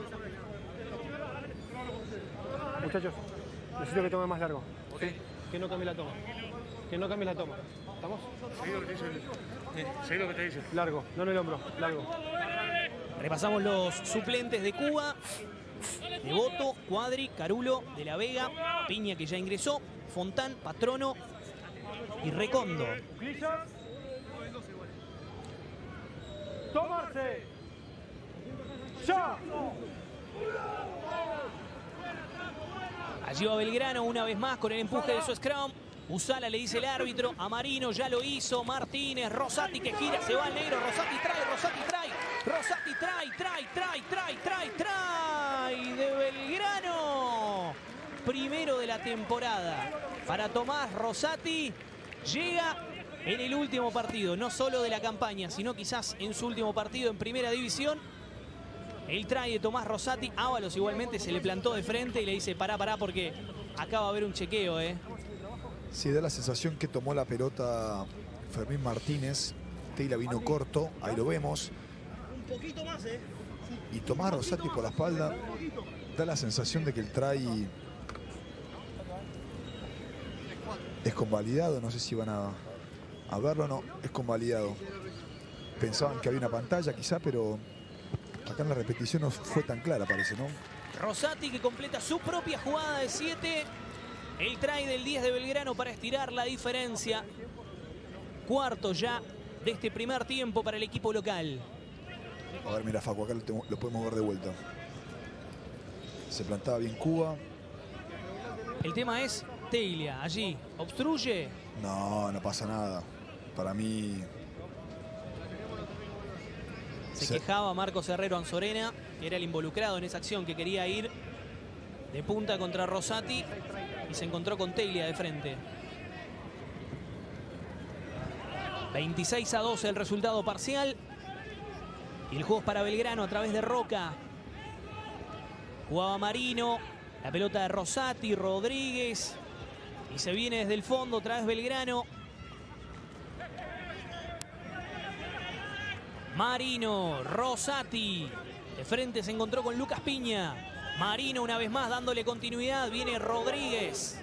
Speaker 2: Muchachos, necesito que tome más largo. ¿Sí? Que no cambie la toma. que no cambies la toma. ¿Estamos?
Speaker 4: Seguí lo que te dice. Seguí lo que te dice.
Speaker 2: Largo, no en el hombro, largo.
Speaker 1: Repasamos los suplentes de Cuba. Devoto, Cuadri, Carulo, De la Vega, Piña que ya ingresó, Fontán, Patrono y Recondo.
Speaker 2: ¡Tomarse! ¡Ya!
Speaker 1: Allí va Belgrano una vez más con el empuje de su scrum. Usala le dice el árbitro, a Marino ya lo hizo, Martínez, Rosati que gira, se va el negro, Rosati trae, de Belgrano. Primero de la temporada para Tomás Rosati, llega en el último partido, no solo de la campaña, sino quizás en su último partido en primera división. El try de Tomás Rosati, Ábalos igualmente se le plantó de frente y le dice pará porque acá va a haber un chequeo,
Speaker 3: Sí, da la sensación que tomó la pelota Fermín Martínez. Teila vino corto, ahí lo vemos.
Speaker 4: Un poquito más,
Speaker 3: Y Tomás Rosati por la espalda. Da la sensación de que el try es convalidado. No sé si van a verlo o no. Es convalidado. Pensaban que había una pantalla quizá, pero acá en la repetición no fue tan clara, parece, ¿no?
Speaker 1: Rosati que completa su propia jugada de 7. El try del 10 de Belgrano para estirar la diferencia. Cuarto ya de este primer tiempo para el equipo local.
Speaker 3: A ver, mira, Facu, acá lo podemos ver de vuelta. Se plantaba bien Cuba.
Speaker 1: El tema es Teila, allí. ¿Obstruye?
Speaker 3: No, no pasa nada. Para mí...
Speaker 1: Se quejaba Marcos Herrero Anzorena, que era el involucrado en esa acción, que quería ir de punta contra Rosati y se encontró con Teila de frente. 26-12 el resultado parcial. Y el juego es para Belgrano a través de Roca. Jugaba Marino, la pelota de Rosati, Rodríguez. Y se viene desde el fondo otra vez Belgrano. Marino, Rosati. De frente se encontró con Lucas Piña. Marino una vez más dándole continuidad. Viene Rodríguez.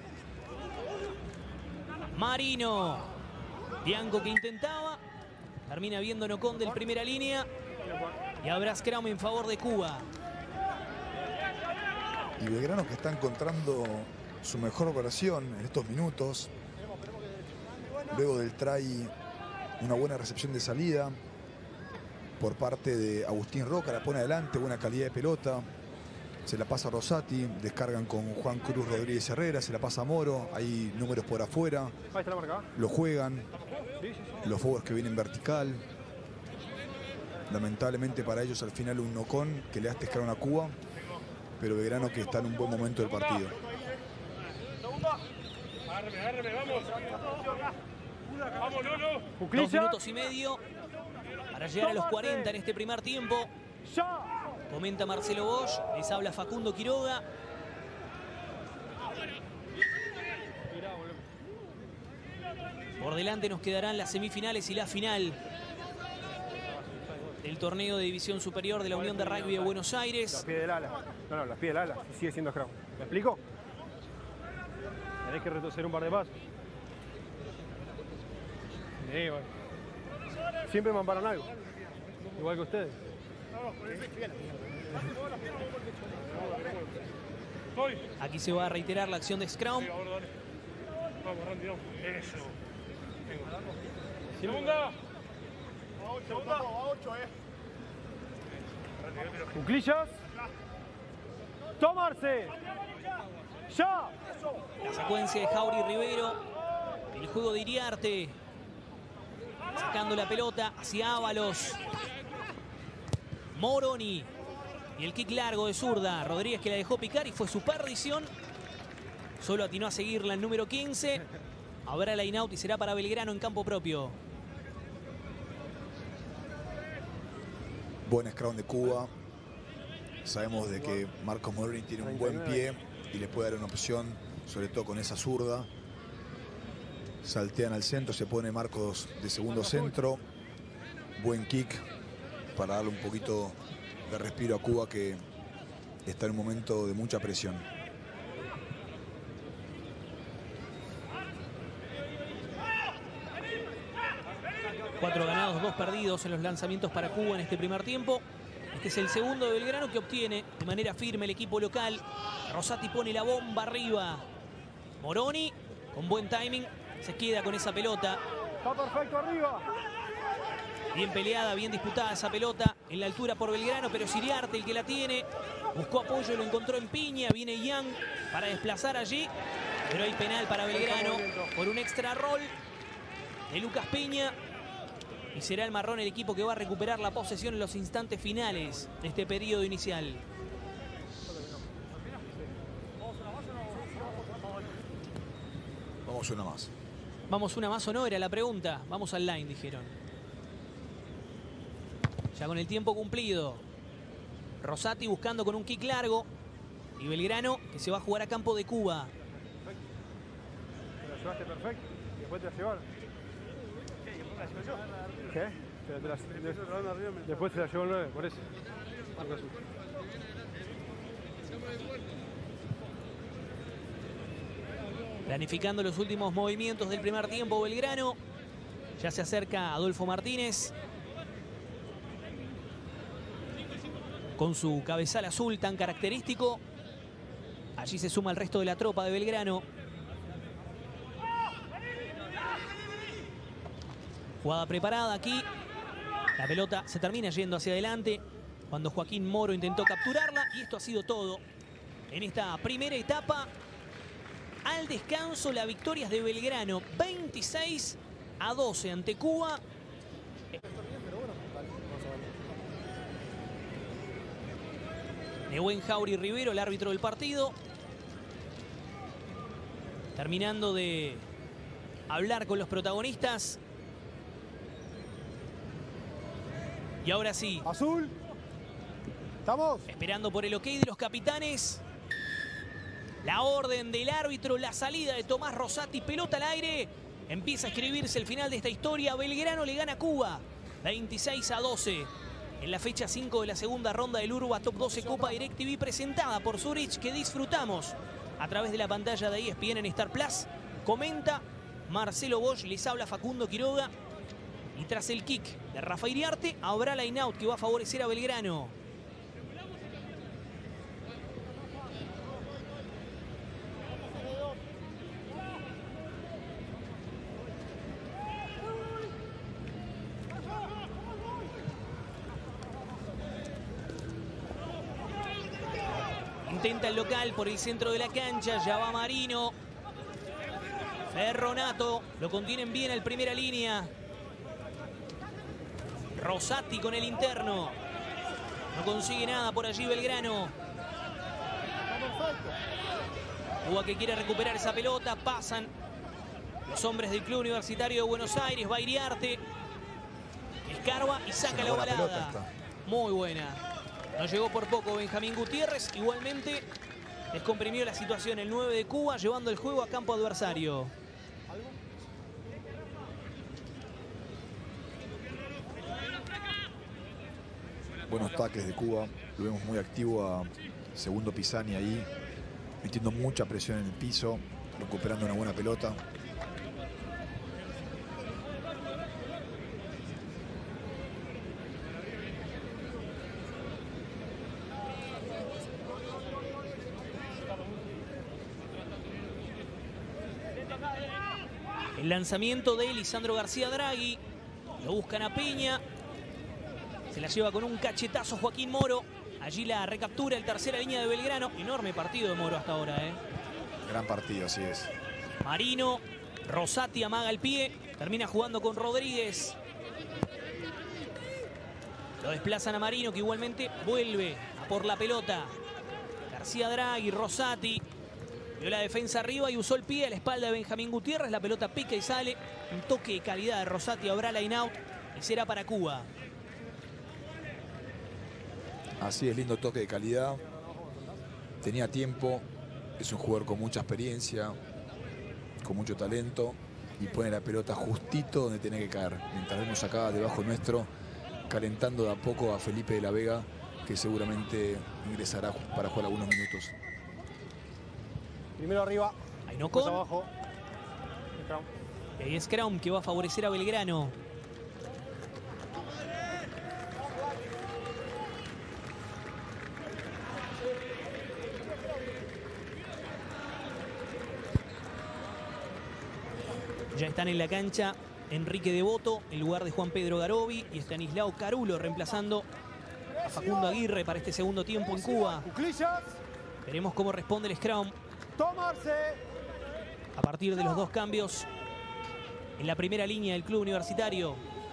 Speaker 1: Marino. Bianco que intentaba. Termina viendo Nocón del primera línea. Y habrá scrum en favor de Cuba.
Speaker 3: Y Belgrano que está encontrando su mejor versión en estos minutos. Luego del try, una buena recepción de salida por parte de Agustín Roca, la pone adelante, buena calidad de pelota. Se la pasa a Rosati, descargan con Juan Cruz Rodríguez Herrera, se la pasa a Moro, hay números por afuera.
Speaker 2: Ahí está la marca.
Speaker 3: Lo juegan, los forwards que vienen vertical. Lamentablemente para ellos al final un Nocón que le hace escalar a Cuba, pero Belgrano que está en un buen momento del partido.
Speaker 4: Agárreme, vamos. Vamos, Lolo.
Speaker 1: 2 minutos y medio para llegar a los 40 en este primer tiempo. Comenta Marcelo Bosch, les habla Facundo Quiroga. Por delante nos quedarán las semifinales y la final del torneo de División Superior de la Unión de Rugby de Buenos Aires.
Speaker 2: Los pies del ala. No, los pies del ala. Sigue siendo scrum. ¿Me explico? Tenés que retroceder un par de pasos. Sí, bueno. Siempre me amparan algo. Igual que ustedes.
Speaker 1: Aquí se va a reiterar la acción de scrum.
Speaker 4: Vamos, Randy, vamos. Eso. Segunda. Segunda.
Speaker 2: Cuclillas. ¡Tomarse! ¡Ya!
Speaker 1: La secuencia de Jauri Rivero. El juego de Iriarte. Sacando la pelota hacia Ábalos. Moroni. Y el kick largo de zurda. Rodríguez que la dejó picar y fue su perdición. Solo atinó a seguirla el número 15. Habrá line out y será para Belgrano en campo propio.
Speaker 3: Buen scrum de Cuba. Sabemos de que Marcos Moroni tiene un buen pie y le puede dar una opción, sobre todo con esa zurda. Saltean al centro, se pone Marcos de segundo centro. Buen kick para darle un poquito de respiro a Cuba, que está en un momento de mucha presión.
Speaker 1: 4 ganados, 2 perdidos en los lanzamientos para Cuba en este primer tiempo. Este es el segundo de Belgrano que obtiene de manera firme el equipo local. Rosati pone la bomba arriba. Moroni, con buen timing, se queda con esa pelota.
Speaker 2: Está perfecto arriba.
Speaker 1: Bien peleada, bien disputada esa pelota en la altura por Belgrano, pero Siriarte el que la tiene. Buscó apoyo, lo encontró en piña. Viene Young para desplazar allí. Pero hay penal para Belgrano por un extra roll de Lucas Peña. Y será el marrón el equipo que va a recuperar la posesión en los instantes finales de este periodo inicial.
Speaker 3: Vamos una más.
Speaker 1: Vamos una más o no, era la pregunta. Vamos al line, dijeron. Ya con el tiempo cumplido. Rosati buscando con un kick largo. Y Belgrano que se va a jugar a campo de Cuba.
Speaker 2: Te la llevaste perfecto y después te la llevaron. ¿Qué? Después se la llevó el 9, por eso.
Speaker 1: Planificando los últimos movimientos del primer tiempo Belgrano. Ya se acerca Adolfo Martínez. Con su cabezal azul tan característico. Allí se suma el resto de la tropa de Belgrano. Jugada preparada aquí. La pelota se termina yendo hacia adelante cuando Joaquín Moro intentó capturarla. Y esto ha sido todo en esta primera etapa. Al descanso, la victoria es de Belgrano. 26-12 ante Cuba. Nehuen Jauri Rivero, el árbitro del partido. Terminando de hablar con los protagonistas. Y ahora sí.
Speaker 2: Azul. ¿Estamos?
Speaker 1: Esperando por el ok de los capitanes. La orden del árbitro, la salida de Tomás Rosati, pelota al aire. Empieza a escribirse el final de esta historia. Belgrano le gana a Cuba 26-12. En la fecha 5 de la segunda ronda del Urba Top 12 Copa DirecTV presentada por Zurich, que disfrutamos a través de la pantalla de ESPN en Star Plus. Comenta Marcelo Bosch, les habla Facundo Quiroga. Y tras el kick de Rafa Iriarte, habrá line out que va a favorecer a Belgrano. Intenta el local por el centro de la cancha, ya va Marino. Ferronato, lo contienen bien en primera línea. Rosati con el interno. No consigue nada por allí Belgrano. Cuba que quiere recuperar esa pelota. Pasan los hombres del Club Universitario de Buenos Aires. Va Iriarte. Escarba y saca la ovalada. Muy buena. No llegó por poco Benjamín Gutiérrez. Igualmente descomprimió la situación el 9 de Cuba, llevando el juego a campo adversario.
Speaker 3: Buenos taques de Cuba. Lo vemos muy activo a Segundo Pisani ahí, metiendo mucha presión en el piso, recuperando una buena pelota.
Speaker 1: El lanzamiento de Lisandro García Draghi. Lo buscan a Peña. Se la lleva con un cachetazo Joaquín Moro. Allí la recaptura el tercera línea de Belgrano. Enorme partido de Moro hasta ahora, ¿eh?
Speaker 3: Gran partido, así es.
Speaker 1: Marino. Rosati amaga el pie. Termina jugando con Rodríguez. Lo desplazan a Marino, que igualmente vuelve a por la pelota. García Draghi, Rosati. Vio la defensa arriba y usó el pie a la espalda de Benjamín Gutiérrez. La pelota pica y sale. Un toque de calidad de Rosati. Habrá line out y será para Cuba.
Speaker 3: Así es, lindo toque de calidad. Tenía tiempo. Es un jugador con mucha experiencia, con mucho talento. Y pone la pelota justito donde tiene que caer. Mientras vemos acá debajo nuestro, calentando de a poco a Felipe de la Vega, que seguramente ingresará para jugar algunos minutos.
Speaker 2: Primero arriba.
Speaker 1: Ahí no con.
Speaker 2: Abajo.
Speaker 1: Y ahí es Scrum que va a favorecer a Belgrano. Ya están en la cancha Enrique Devoto en lugar de Juan Pedro Garobi y Estanislao Carulo reemplazando a Facundo Aguirre para este segundo tiempo en Cuba. Veremos cómo responde el scrum. A partir de los dos cambios en la primera línea del club universitario.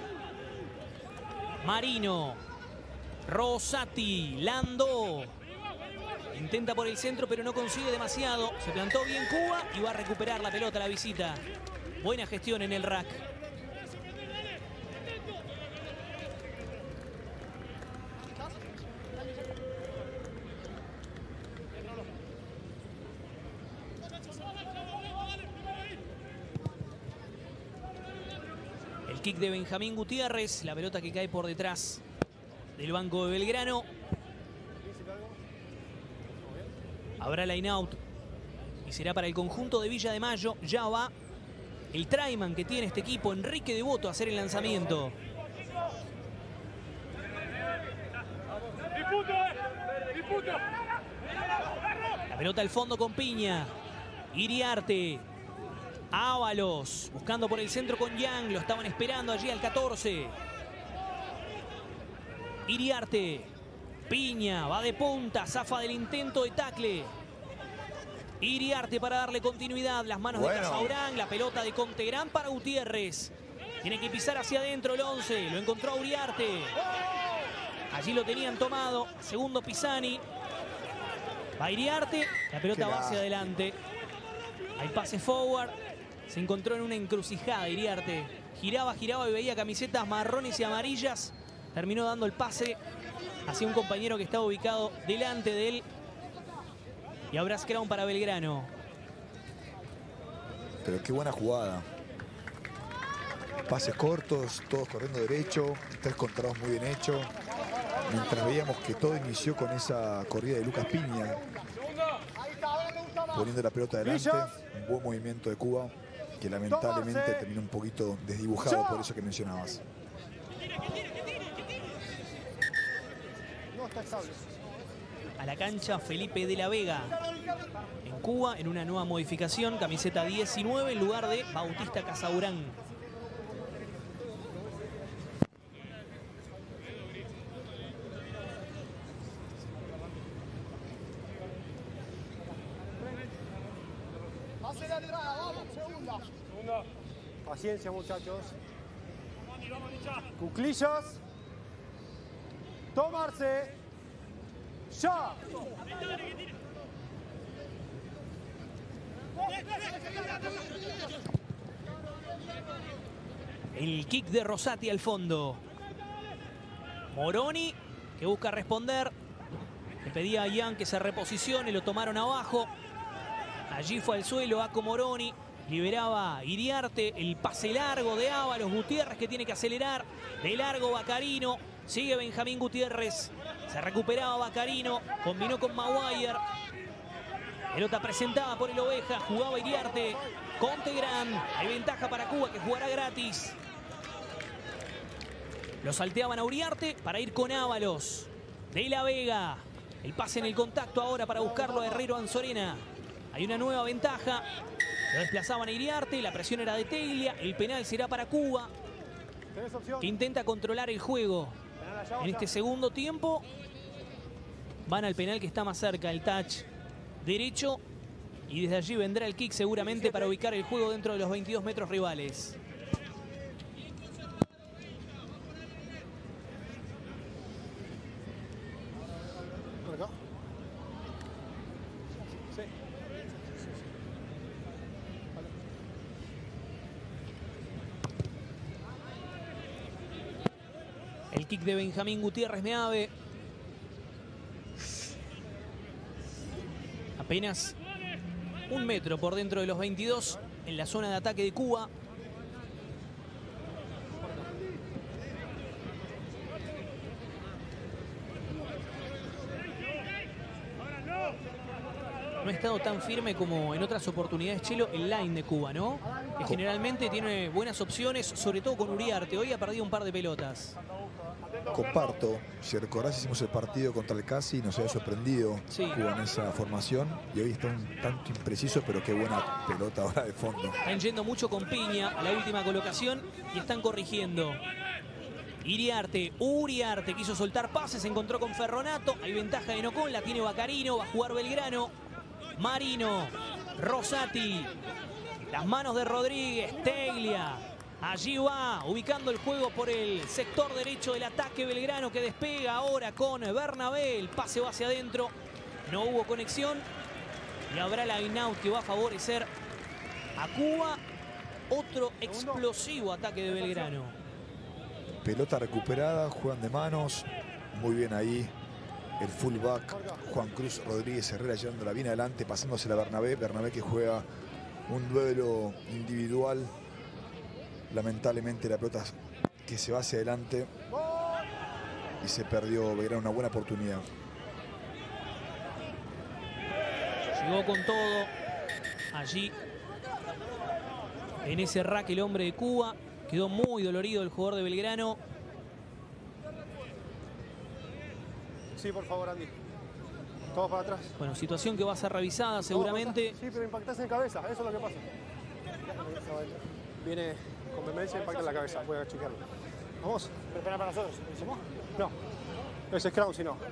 Speaker 1: Marino, Rosati, Lando. Intenta por el centro pero no consigue demasiado. Se plantó bien Cuba y va a recuperar la pelota a la visita. Buena gestión en el rack. El kick de Benjamín Gutiérrez. La pelota que cae por detrás del banco de Belgrano. Habrá line out y será para el conjunto de Villa de Mayo. Ya va el tryman que tiene este equipo, Enrique Devoto, a hacer el lanzamiento. La pelota al fondo con Piña. Iriarte. Ábalos buscando por el centro con Yang. Lo estaban esperando allí al 14. Iriarte. Piña va de punta, zafa del intento de tackle. Iriarte para darle continuidad. Las manos de Casaurán, la pelota de Contegrán para Gutiérrez. Tiene que pisar hacia adentro el 11. Lo encontró a Uriarte. Allí lo tenían tomado. Segundo Pisani. Va Iriarte. La pelota va hacia adelante. Hay pase forward. Se encontró en una encrucijada Iriarte. Giraba y veía camisetas marrones y amarillas. Terminó dando el pase hacia un compañero que estaba ubicado delante de él. Y habrá scrum para Belgrano.
Speaker 3: Pero qué buena jugada. Pases cortos, todos corriendo derecho, 3 contra 2 muy bien hecho. Mientras veíamos que todo inició con esa corrida de Lucas Piña, poniendo la pelota adelante. Un buen movimiento de Cuba, que lamentablemente terminó un poquito desdibujado por eso que mencionabas.
Speaker 1: A la cancha Felipe de la Vega. En Cuba, en una nueva modificación, camiseta 19 en lugar de Bautista Casaurán.
Speaker 2: Paciencia, muchachos. Cuclillas. Tomarse. ¡Ya!
Speaker 1: El kick de Rosati al fondo. Moroni, que busca responder. Le pedía a Ian que se reposicione, lo tomaron abajo. Allí fue al suelo Aco Moroni. Liberaba Iriarte, el pase largo de Ábalos. Gutiérrez que tiene que acelerar. De largo Bacarino. Sigue Benjamín Gutiérrez. Se recuperaba Bacarino. Combinó con Maguire. Pelota presentada por el Oveja. Jugaba Iriarte. Contegrán. Hay ventaja para Cuba que jugará gratis. Lo salteaban a Uriarte para ir con Ábalos. De la Vega. El pase en el contacto ahora para buscarlo a Herrero Anzorena. Hay una nueva ventaja. Lo desplazaban a Iriarte. La presión era de Teglia. El penal será para Cuba, que intenta controlar el juego. En este segundo tiempo van al penal que está más cerca, el touch derecho. Y desde allí vendrá el kick seguramente para ubicar el juego dentro de los 22 metros rivales. El kick de Benjamín Gutiérrez Meave. Apenas 1 metro por dentro de los 22 en la zona de ataque de Cuba. No ha estado tan firme como en otras oportunidades, Chelo, el line de Cuba, ¿no? que generalmente tiene buenas opciones, sobre todo con Uriarte. Hoy ha perdido un par de pelotas.
Speaker 3: Comparto, si recordás hicimos el partido contra el Casi y nos había sorprendido Cuba en esa formación y hoy está un tanto impreciso, pero qué buena pelota ahora de fondo.
Speaker 1: Están yendo mucho con Piña a la última colocación y están corrigiendo. Uriarte quiso soltar pases, se encontró con Ferronato, hay ventaja de Nocón, la tiene Baccarino, va a jugar Belgrano, Marino, Rosati, las manos de Rodríguez, Teglia. Allí va, ubicando el juego por el sector derecho del ataque Belgrano, que despega ahora con Bernabé. El pase va hacia adentro, no hubo conexión. Y habrá la in-out que va a favorecer a Cuba. Otro explosivo ataque de Belgrano.
Speaker 3: Pelota recuperada, juegan de manos. Muy bien ahí el fullback Juan Cruz Rodríguez Herrera, llevándola bien adelante, pasándose a Bernabé. Bernabé que juega un duelo individual. Lamentablemente la pelota que se va hacia adelante y se perdió Belgrano, una buena oportunidad.
Speaker 1: Llegó con todo allí en ese rack el hombre de Cuba. Quedó muy dolorido el jugador de Belgrano.
Speaker 2: Sí, por favor, Andy. Todos para atrás.
Speaker 1: Bueno, situación que va a ser revisada seguramente.
Speaker 2: Sí, pero impactás en cabeza, eso es lo que pasa. Viene con vehemencia, impacta en la cabeza. Voy a chequearlo. Vamos.
Speaker 4: Espera para nosotros. ¿Hicimos?
Speaker 2: No. Es Scrum, si no.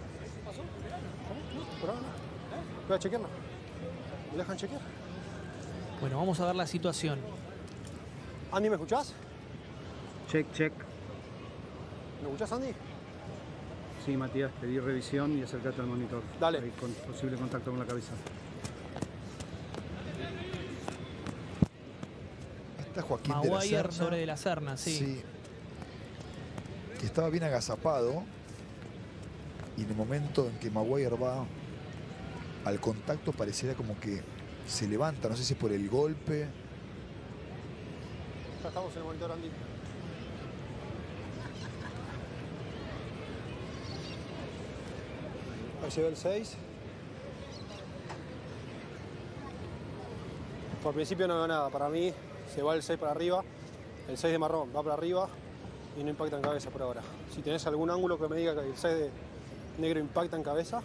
Speaker 2: ¿Por ahora no? Voy a chequearlo. ¿Me dejan chequear?
Speaker 1: Bueno, vamos a ver la situación.
Speaker 2: Andy, ¿me escuchás?
Speaker 5: Check, check.
Speaker 2: ¿Me escuchás, Andy?
Speaker 5: Sí, Matías, pedí revisión y acércate al monitor.
Speaker 2: Dale.
Speaker 5: Hay posible contacto con la cabeza.
Speaker 3: Está Joaquín
Speaker 1: Maguire
Speaker 3: de la Serna.
Speaker 1: sobre de la Serna, sí.
Speaker 3: Que estaba bien agazapado. Y en el momento en que Maguire va al contacto pareciera como que se levanta. No sé si es por el golpe.
Speaker 2: Ya estamos en el monitor, Andy. Ahí se ve el 6. Por principio no veo nada. Para mí se va el 6 para arriba. El 6 de marrón va para arriba y no impacta en cabeza por ahora. Si tenés algún ángulo que me diga que el 6 de negro impacta en cabeza.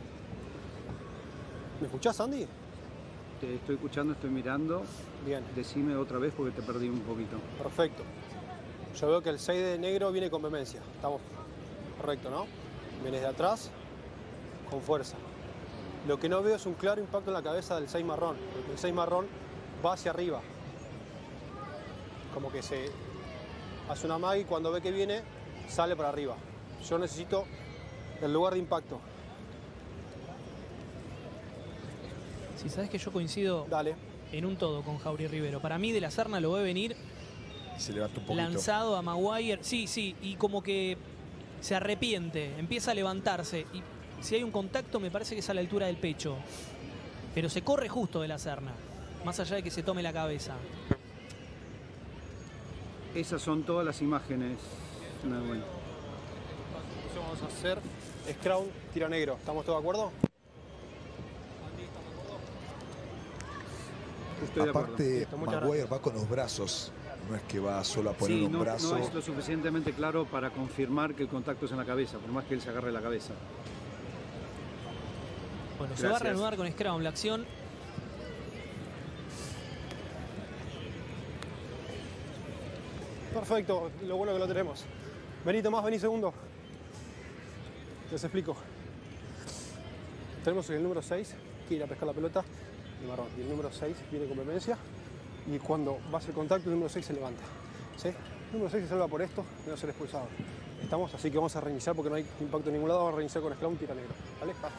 Speaker 2: ¿Me escuchás, Andy?
Speaker 5: Te estoy escuchando, estoy mirando.
Speaker 2: Bien.
Speaker 5: Decime otra vez porque te perdí un poquito.
Speaker 2: Perfecto. Yo veo que el 6 de negro viene con vehemencia. Estamos correcto, ¿no? Vienes de atrás con fuerza. Lo que no veo es un claro impacto en la cabeza del 6 marrón, porque el 6 marrón va hacia arriba. Como que se hace una magia y cuando ve que viene, sale para arriba. Yo necesito el lugar de impacto.
Speaker 1: Si sabes que yo coincido
Speaker 2: Dale.
Speaker 1: en un todo con Jauri Rivero. Para mí de la Serna lo ve venir
Speaker 3: Se levanta un poquito.
Speaker 1: lanzado a Maguire. Sí, y como que se arrepiente, empieza a levantarse. Y si hay un contacto me parece que es a la altura del pecho. Pero se corre justo de la Serna, más allá de que se tome la cabeza.
Speaker 5: Esas son todas las imágenes. Bueno.
Speaker 2: Vamos a hacer Scrum, tira negro. ¿Estamos todos de acuerdo?
Speaker 5: Estoy de acuerdo.
Speaker 3: Aparte,
Speaker 2: Listo, muchas
Speaker 3: Maguire
Speaker 2: gracias.
Speaker 3: va con los brazos. No es que va solo a poner
Speaker 5: Sí,
Speaker 3: un
Speaker 5: no
Speaker 3: brazo.
Speaker 5: es lo suficientemente claro para confirmar que el contacto es en la cabeza, por más que él se agarre la cabeza.
Speaker 1: Bueno, se va a
Speaker 5: Gracias.
Speaker 1: reanudar con Scrum la acción.
Speaker 2: Perfecto, lo bueno que lo tenemos. Vení Tomás, vení segundo. Les explico. Tenemos el número 6, que ir a pescar la pelota, de marrón. Y el número 6 viene con vehemencia. Y cuando va a hacer contacto, el número 6 se levanta. ¿Sí? El número 6 se salva por esto y no ser expulsado. ¿Estamos? Así que vamos a reiniciar porque no hay impacto en ningún lado. Vamos a reiniciar con Scrum, tira negro. ¿Vale? Va.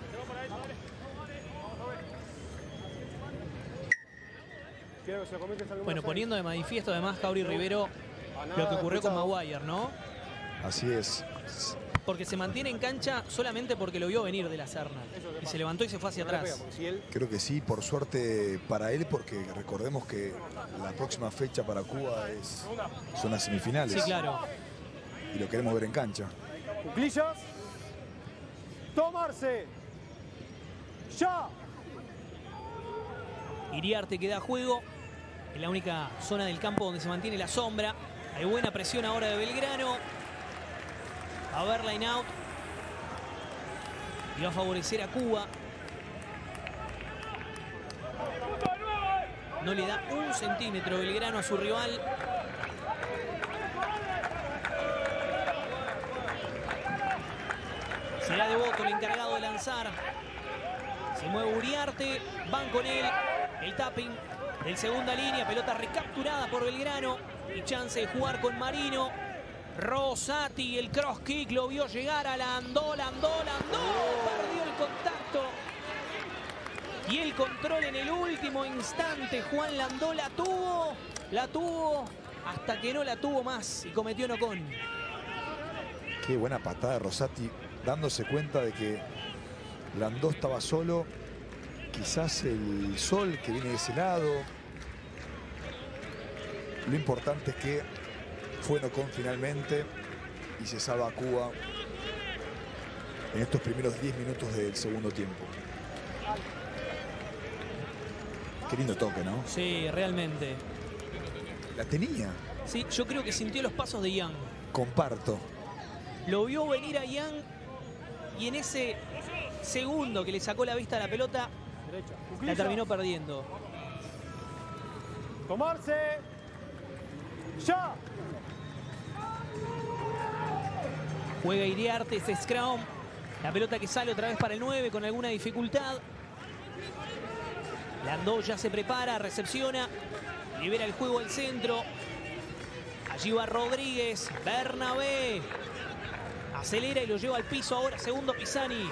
Speaker 2: Quiero que se lo comentes al número
Speaker 1: Bueno,
Speaker 2: 6.
Speaker 1: poniendo de manifiesto además Jauri Rivero lo que ocurrió con Maguire, ¿no?
Speaker 3: Así es.
Speaker 1: Porque se mantiene en cancha solamente porque lo vio venir de la Serna. Y se levantó y se fue hacia
Speaker 2: No le pega,
Speaker 1: atrás.
Speaker 2: porque si él
Speaker 3: Creo que sí, por suerte para él, porque recordemos que la próxima fecha para Cuba son las semifinales.
Speaker 1: Sí, claro.
Speaker 3: Y lo queremos ver en cancha.
Speaker 2: Cuclillas. Tomarse. Ya.
Speaker 1: Iriarte que da juego. en la única zona del campo donde se mantiene la sombra. Hay buena presión ahora de Belgrano. Va a haber line out. Y va a favorecer a Cuba. No le da un centímetro Belgrano a su rival. Será Devoto el encargado de lanzar. Se mueve Uriarte. Van con él. El tapping del segunda línea. Pelota recapturada por Belgrano. Y chance de jugar con Marino. Rosati, el cross kick, lo vio llegar a Landó. Perdió el contacto. Y el control en el último instante. Juan Landó la tuvo hasta que no la tuvo más y cometió Nocón.
Speaker 3: Qué buena patada de Rosati, dándose cuenta de que Landó estaba solo. Quizás el sol que viene de ese lado. Lo importante es que fue Nocón finalmente y se salva a Cuba en estos primeros 10 minutos del segundo tiempo. Qué lindo toque, ¿no?
Speaker 1: Sí, realmente.
Speaker 3: La tenía.
Speaker 1: Sí, yo creo que sintió los pasos de Yang.
Speaker 3: Comparto.
Speaker 1: Lo vio venir a Yang y en ese segundo que le sacó la vista a la pelota, la terminó perdiendo.
Speaker 2: ¡Tomarse! ¡Ya!
Speaker 1: Juega Iriarte, ese scrum. La pelota que sale otra vez para el 9 con alguna dificultad. Landó ya se prepara, recepciona. Libera el juego al centro. Allí va Rodríguez. Bernabé. Acelera y lo lleva al piso ahora. Segundo Pisani.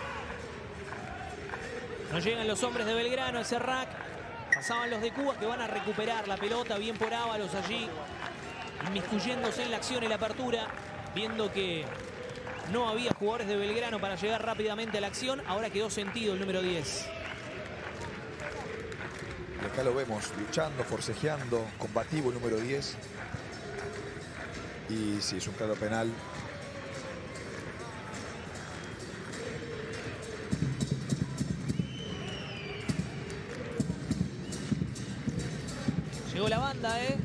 Speaker 1: No llegan los hombres de Belgrano, ese rack. Pasaban los de Cuba que van a recuperar la pelota. Bien por Ábalos allí. Inmiscuyéndose en la acción, en la apertura. Viendo que no había jugadores de Belgrano para llegar rápidamente a la acción. Ahora quedó sentido el número 10.
Speaker 3: Y acá lo vemos luchando, forcejeando, combativo el número 10. Y sí, es un claro penal.
Speaker 1: Llegó la banda, ¿eh?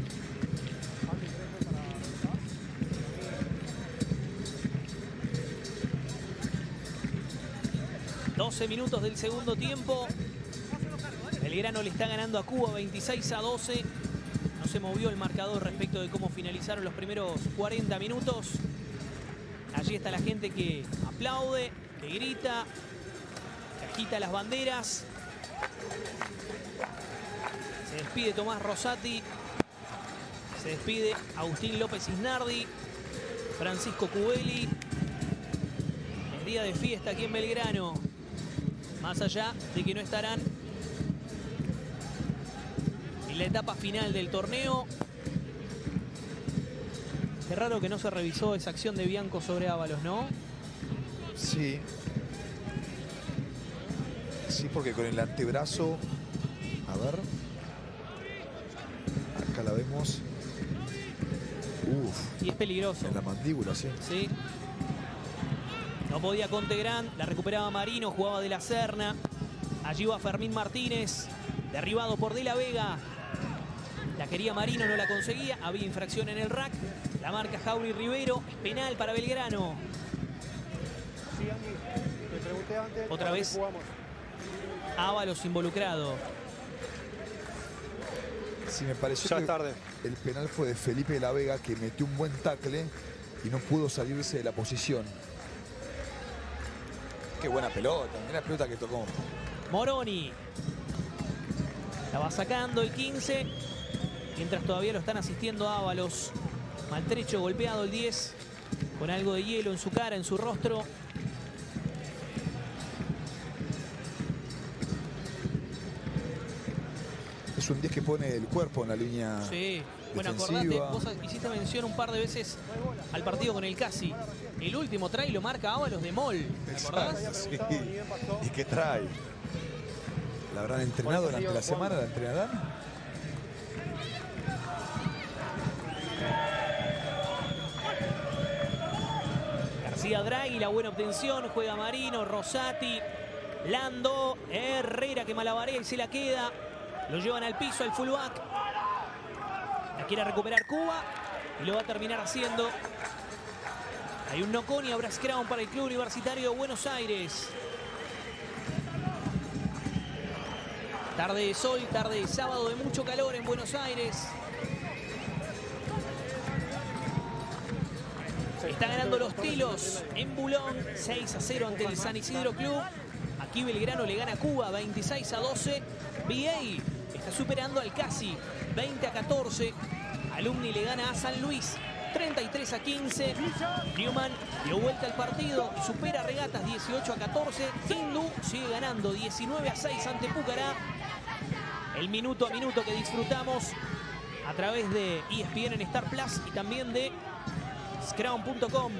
Speaker 1: ...12 minutos del segundo tiempo... Belgrano le está ganando a Cuba 26-12. No se movió el marcador respecto de cómo finalizaron los primeros 40 minutos. Allí está la gente que aplaude, que grita, que agita las banderas. Se despide Tomás Rosati. Se despide Agustín López Isnardi. Francisco Cubeli. Es día de fiesta aquí en Belgrano. Más allá de que no estarán en la etapa final del torneo. Qué raro que no se revisó esa acción de Bianco sobre Ábalos, ¿no?
Speaker 3: Sí. Sí, porque con el antebrazo... A ver. Acá la vemos. Uf.
Speaker 1: Y es peligroso.
Speaker 3: En la mandíbula, sí.
Speaker 1: Sí. No podía Contegrán, la recuperaba Marino, jugaba de la Serna. Allí va Fermín Martínez, derribado por De la Vega. La quería Marino, no la conseguía. Había infracción en el rack. La marca Jauri Rivero. Es penal para Belgrano.
Speaker 2: Sí, Andy, te pregunté antes.
Speaker 1: Otra vez. Ábalos involucrado.
Speaker 3: Sí, me pareció
Speaker 2: Ya
Speaker 3: que
Speaker 2: es tarde.
Speaker 3: el penal fue de Felipe De la Vega, que metió un buen tackle y no pudo salirse de la posición. Qué buena pelota, mirá la pelota que tocó.
Speaker 1: Moroni. La va sacando el 15. Mientras todavía lo están asistiendo a Ábalos. Maltrecho, golpeado el 10. Con algo de hielo en su cara, en su rostro.
Speaker 3: Es un 10 que pone el cuerpo en la línea
Speaker 1: Sí, bueno,
Speaker 3: defensiva.
Speaker 1: acordate, vos hiciste mención un par de veces al partido con el Casi. El último try lo marca Ábalos de Mol, ¿te acordás?
Speaker 3: Exacto, sí. ¿Y qué trae? ¿La habrán entrenado durante la semana? ¿La entrenarán?
Speaker 1: García Draghi, la buena obtención, juega Marino, Rosati, Lando, Herrera que malabarea y se la queda. Lo llevan al piso, al fullback. quiere recuperar Cuba y lo va a terminar haciendo. Hay un knock-on y habrá scrum para el Club Universitario de Buenos Aires. Tarde de sol, tarde de sábado de mucho calor en Buenos Aires. Está ganando los Tilos en Bulón, 6-0 ante el San Isidro Club. Aquí Belgrano le gana a Cuba, 26-12. VA está superando al Casi, 20-14. Alumni le gana a San Luis, 33-15. Newman dio vuelta al partido, supera Regatas, 18-14. Hindú sigue ganando, 19-6 ante Pucará. El minuto a minuto que disfrutamos a través de ESPN en Star Plus y también de Scrum.com.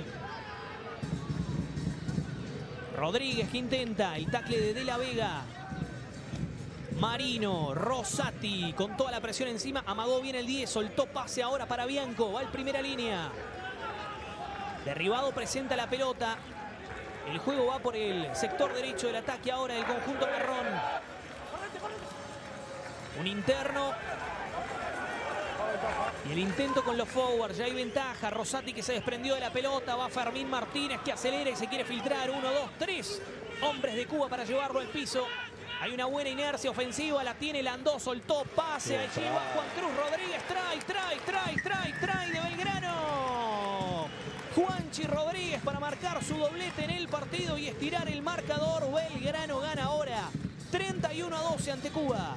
Speaker 1: Rodríguez que intenta el tackle de la Vega. Marino, Rosati con toda la presión encima. Amagó bien el 10, soltó pase ahora para Bianco. Va en primera línea. Derribado presenta la pelota. El juego va por el sector derecho del ataque ahora del conjunto marrón. Un interno. Y el intento con los forwards, ya hay ventaja. Rosati que se desprendió de la pelota. Va Fermín Martínez que acelera y se quiere filtrar. 1, 2, 3 hombres de Cuba para llevarlo al piso. Hay una buena inercia ofensiva, la tiene Landó, soltó pase. Allí va Juan Cruz Rodríguez. Trae de Belgrano. Juanchi Rodríguez para marcar su doblete en el partido y estirar el marcador. Belgrano gana ahora 31-12 ante Cuba.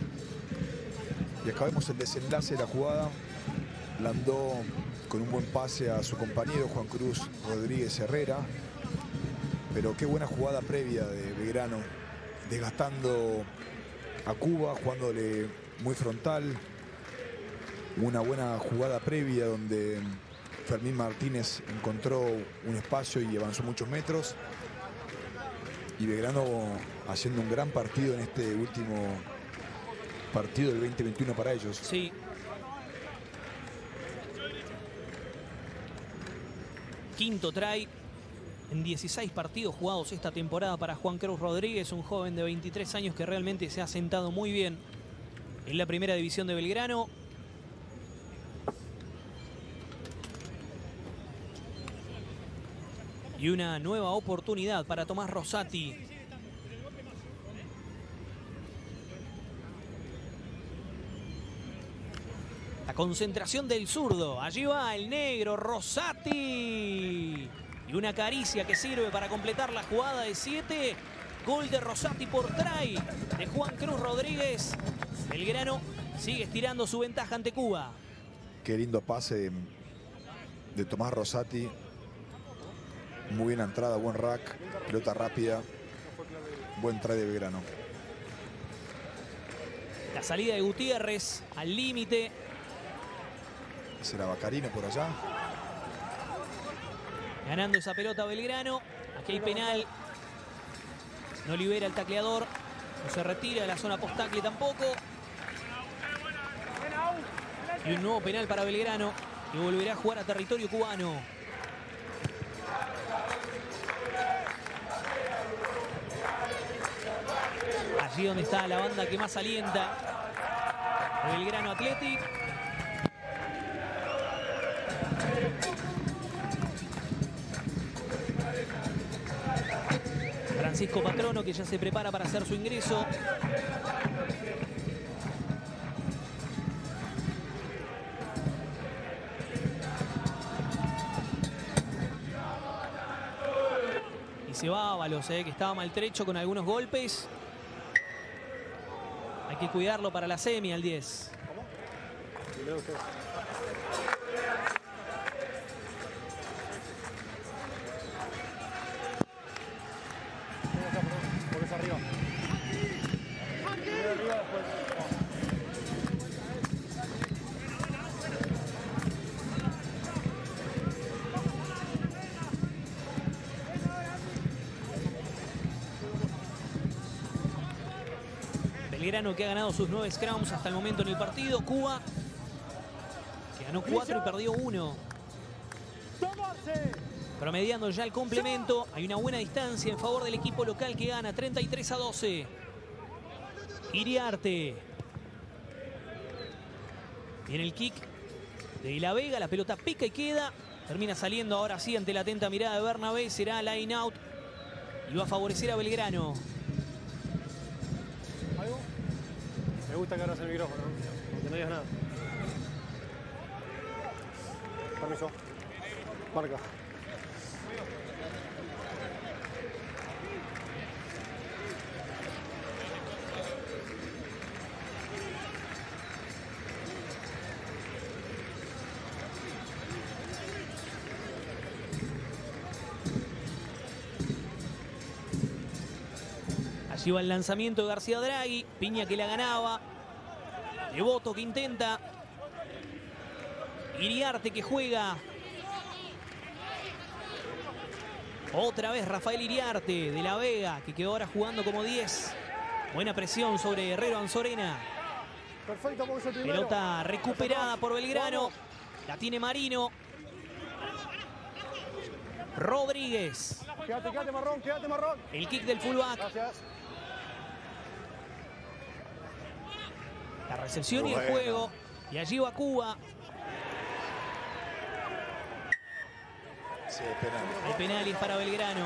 Speaker 3: Y acá vemos el desenlace de la jugada. Landó con un buen pase a su compañero Juan Cruz Rodríguez Herrera. Pero qué buena jugada previa de Belgrano, desgastando a Cuba, jugándole muy frontal. Una buena jugada previa donde Fermín Martínez encontró un espacio y avanzó muchos metros. Y Belgrano haciendo un gran partido en este último partido del 2021 para ellos.
Speaker 1: Sí. Quinto try en 16 partidos jugados esta temporada para Juan Cruz Rodríguez, un joven de 23 años que realmente se ha sentado muy bien en la primera división de Belgrano. Y una nueva oportunidad para Tomás Rosati. La concentración del zurdo. Allí va el negro Rosati. Y una caricia que sirve para completar la jugada de 7. Gol de Rosati por try de Juan Cruz Rodríguez. Belgrano sigue estirando su ventaja ante Cuba.
Speaker 3: Qué lindo pase de Tomás Rosati. Muy bien entrada, buen rack, pelota rápida. Buen try de Belgrano.
Speaker 1: La salida de Gutiérrez al límite.
Speaker 3: Ese era Bacarino por allá.
Speaker 1: Ganando esa pelota Belgrano. Aquí hay penal. No libera el tacleador. No se retira de la zona post-tacle tampoco. Y un nuevo penal para Belgrano, que volverá a jugar a territorio cubano. Allí donde está la banda que más alienta. Belgrano Athletic. Francisco Patrono, que ya se prepara para hacer su ingreso. Y se va Ábalos, que estaba maltrecho con algunos golpes. Hay que cuidarlo para la semi al 10. Belgrano que ha ganado sus 9 scrums hasta el momento en el partido. Cuba que ganó 4 y perdió 1. Promediando ya el complemento. Hay una buena distancia en favor del equipo local que gana 33-12. Iriarte. Viene el kick de La Vega. La pelota pica y queda. Termina saliendo ahora sí ante la atenta mirada de Bernabé. Será line out y va a favorecer a Belgrano.
Speaker 2: ¿Algo? Me gusta que abras el micrófono, ¿no? Aunque no digas nada. Permiso. Marca.
Speaker 1: Allí va el lanzamiento de García Draghi. Piña que la ganaba. Devoto que intenta. Iriarte que juega. Otra vez Rafael Iriarte de La Vega, que quedó ahora jugando como 10. Buena presión sobre Herrero Anzorena.
Speaker 2: Perfecto, porque es el primero.
Speaker 1: Pelota recuperada por Belgrano. La tiene Marino. Rodríguez.
Speaker 2: Quédate marrón, quédate marrón.
Speaker 1: El kick del fullback.
Speaker 2: Gracias.
Speaker 1: La recepción y el juego. Y allí va Cuba.
Speaker 3: Sí, penal.
Speaker 1: El penal es para Belgrano.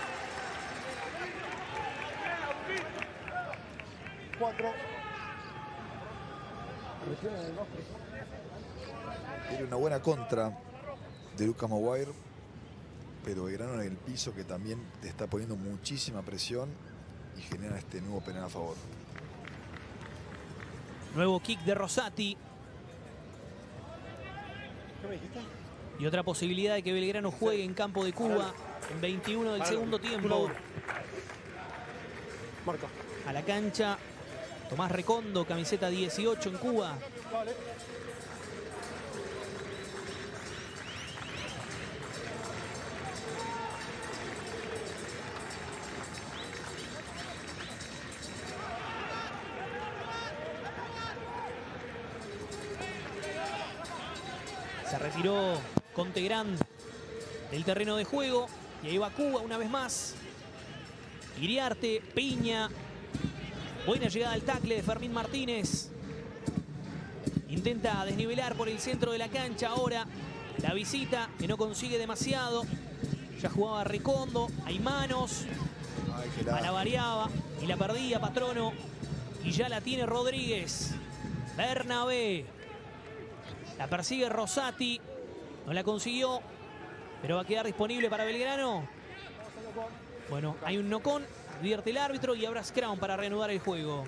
Speaker 2: 4.
Speaker 3: Tiene una buena contra de Lucas Maguire, pero Belgrano en el piso que también te está poniendo muchísima presión y genera este nuevo penal a favor.
Speaker 1: Nuevo kick de Rosati.
Speaker 2: ¿Qué me dijiste?
Speaker 1: Y otra posibilidad de que Belgrano juegue en campo de Cuba en 21 del segundo tiempo.
Speaker 2: Marca.
Speaker 1: A la cancha Tomás Recondo, camiseta 18 en Cuba.
Speaker 2: Vale.
Speaker 1: Se retiró Contegrán del terreno de juego. Y ahí va Cuba una vez más. Iriarte, Piña. Buena llegada al tackle de Fermín Martínez. Intenta desnivelar por el centro de la cancha ahora. La visita que no consigue demasiado. Ya jugaba Recondo. Hay manos. La variaba y la perdía Patrono. Y ya la tiene Rodríguez. Bernabé. La persigue Rosati. No la consiguió. Pero va a quedar disponible para Belgrano. Bueno, hay un knock-on. Advierte el árbitro y habrá scrum para reanudar el juego.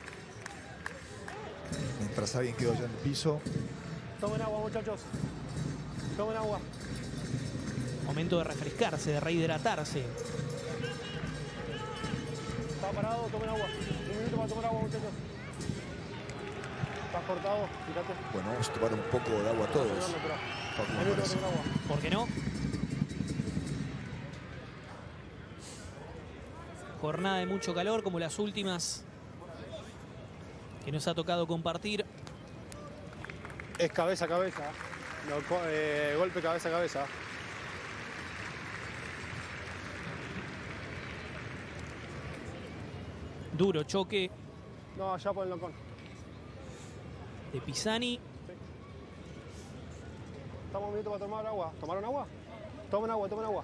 Speaker 3: Mientras alguien quedó ya en el piso.
Speaker 2: Tomen agua, muchachos. Tomen agua.
Speaker 1: Momento de refrescarse, de rehidratarse.
Speaker 2: Está parado, tomen agua. Un minuto para tomar agua, muchachos. Estás cortado, fíjate.
Speaker 3: Bueno, vamos a tomar un poco de agua todos.
Speaker 2: Un minuto para tomar agua.
Speaker 1: ¿Por qué no? Jornada de mucho calor como las últimas que nos ha tocado compartir.
Speaker 2: Es cabeza a cabeza. No, golpe cabeza a cabeza.
Speaker 1: Duro choque
Speaker 2: No, allá por el locón.
Speaker 1: de Pisani.
Speaker 2: Estamos un minuto para tomar agua. ¿Tomaron agua? Tomen agua, tomen agua.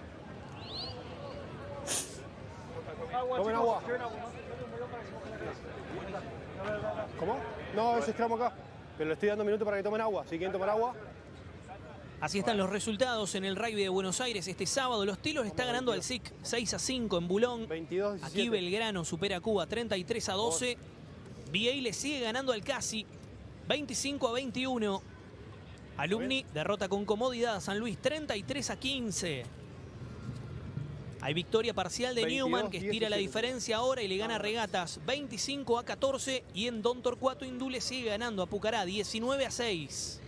Speaker 2: Tomen agua. ¿Cómo? No, ese escramo acá. Pero le estoy dando minutos para que tomen agua. Si quieren tomar agua.
Speaker 1: Así están los resultados en el rugby de Buenos Aires este sábado. Los Tilos está ganando al SIC 6-5 en Bulón.
Speaker 2: 22-17.
Speaker 1: Aquí Belgrano supera a Cuba 33-12. VA le sigue ganando al Casi 25-21. Alumni derrota con comodidad a San Luis 33-15. Hay victoria parcial de Newman que estira la diferencia ahora y le gana a Regatas 25-14. Y en Don Torcuato Hindú le sigue ganando a Pucará 19-6.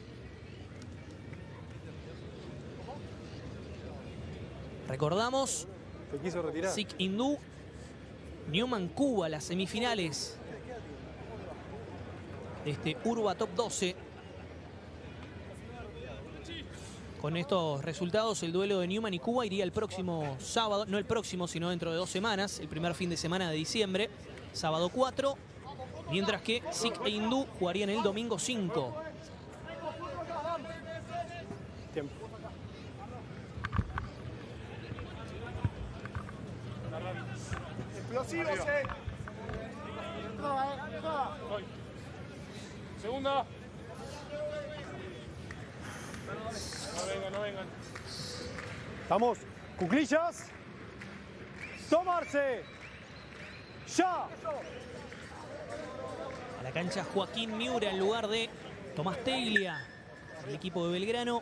Speaker 1: Recordamos,
Speaker 2: Se quiso retirar.
Speaker 1: SIC Hindú, Newman Cuba, las semifinales de este Urba Top 12. Con estos resultados, el duelo de Newman y Cuba iría el próximo sábado, no el próximo, sino dentro de 2 semanas, el primer fin de semana de diciembre, sábado 4, mientras que SIC e Hindú jugarían el domingo 5.
Speaker 4: Arriba. Voy. Segunda. No vengan.
Speaker 2: Estamos. Cuclillas. Tomarse. Ya.
Speaker 1: A la cancha Joaquín Miura en lugar de Tomás Teglia, el equipo de Belgrano.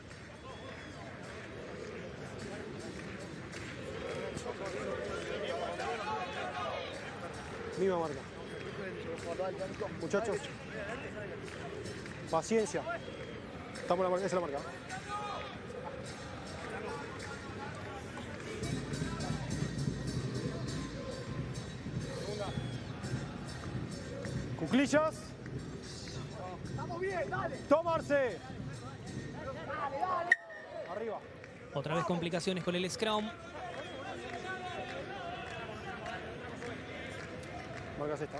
Speaker 2: Misma marca. Muchachos. Paciencia. Estamos en la marca, esa es la marca. Cuclillas. Estamos bien, dale. Tomarse. Arriba.
Speaker 1: Otra vez complicaciones con el scrum.
Speaker 2: Marcas esta. Acá.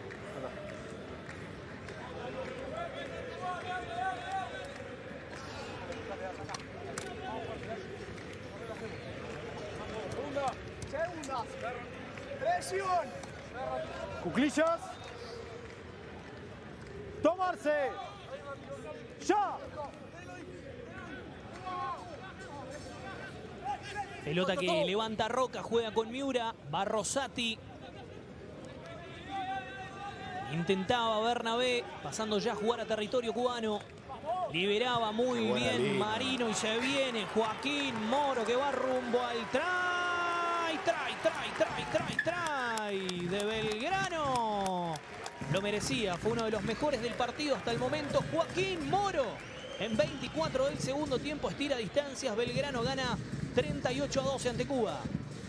Speaker 2: Segunda. Presión. Cuclillas. Tomarse. Ya.
Speaker 1: Pelota que levanta Roca, juega con Miura, va Rosati. Intentaba Bernabé, pasando ya a jugar a territorio cubano. Liberaba muy bien Marino y se viene Joaquín Moro que va rumbo al try de Belgrano. Lo merecía, fue uno de los mejores del partido hasta el momento. Joaquín Moro en 24 del segundo tiempo estira distancias. Belgrano gana 38-12 ante Cuba.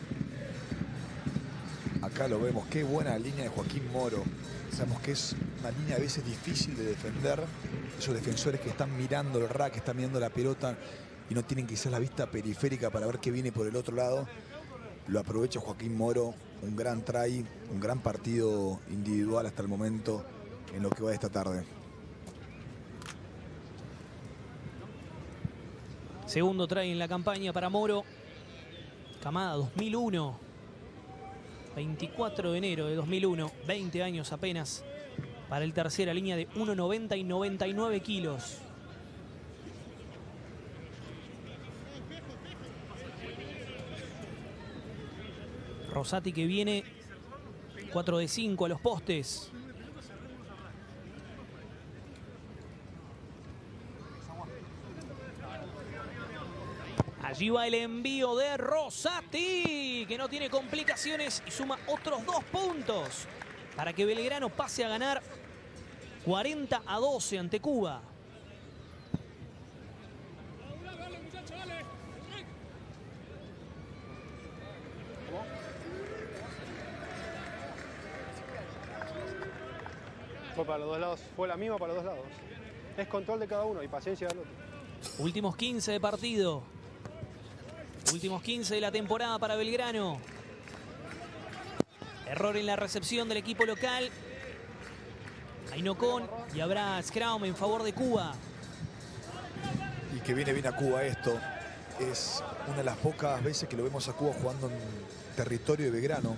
Speaker 3: Acá lo vemos, qué buena línea de Joaquín Moro. Sabemos que es una línea a veces difícil de defender. Esos defensores que están mirando el rack, que están mirando la pelota y no tienen quizás la vista periférica para ver qué viene por el otro lado. Lo aprovecha Joaquín Moro, un gran try, un gran partido individual hasta el momento en lo que va de esta tarde.
Speaker 1: Segundo try en la campaña para Moro. Camada 2001. 24 de enero de 2001. 20 años apenas para el tercera línea de 1,90 y 99 kilos. Rosati que viene 4 de 5 a los postes. Allí va el envío de Rosati, que no tiene complicaciones y suma otros 2 puntos para que Belgrano pase a ganar 40-12 ante Cuba.
Speaker 2: Fue para los dos lados, fue la misma para los dos lados. Es control de cada uno y paciencia del otro.
Speaker 1: Últimos 15 de partido. Últimos 15 de la temporada para Belgrano. Error en la recepción del equipo local. Ainocón y habrá scrum en favor de Cuba.
Speaker 3: Y que viene bien a Cuba esto. Es una de las pocas veces que lo vemos a Cuba jugando en territorio de Belgrano.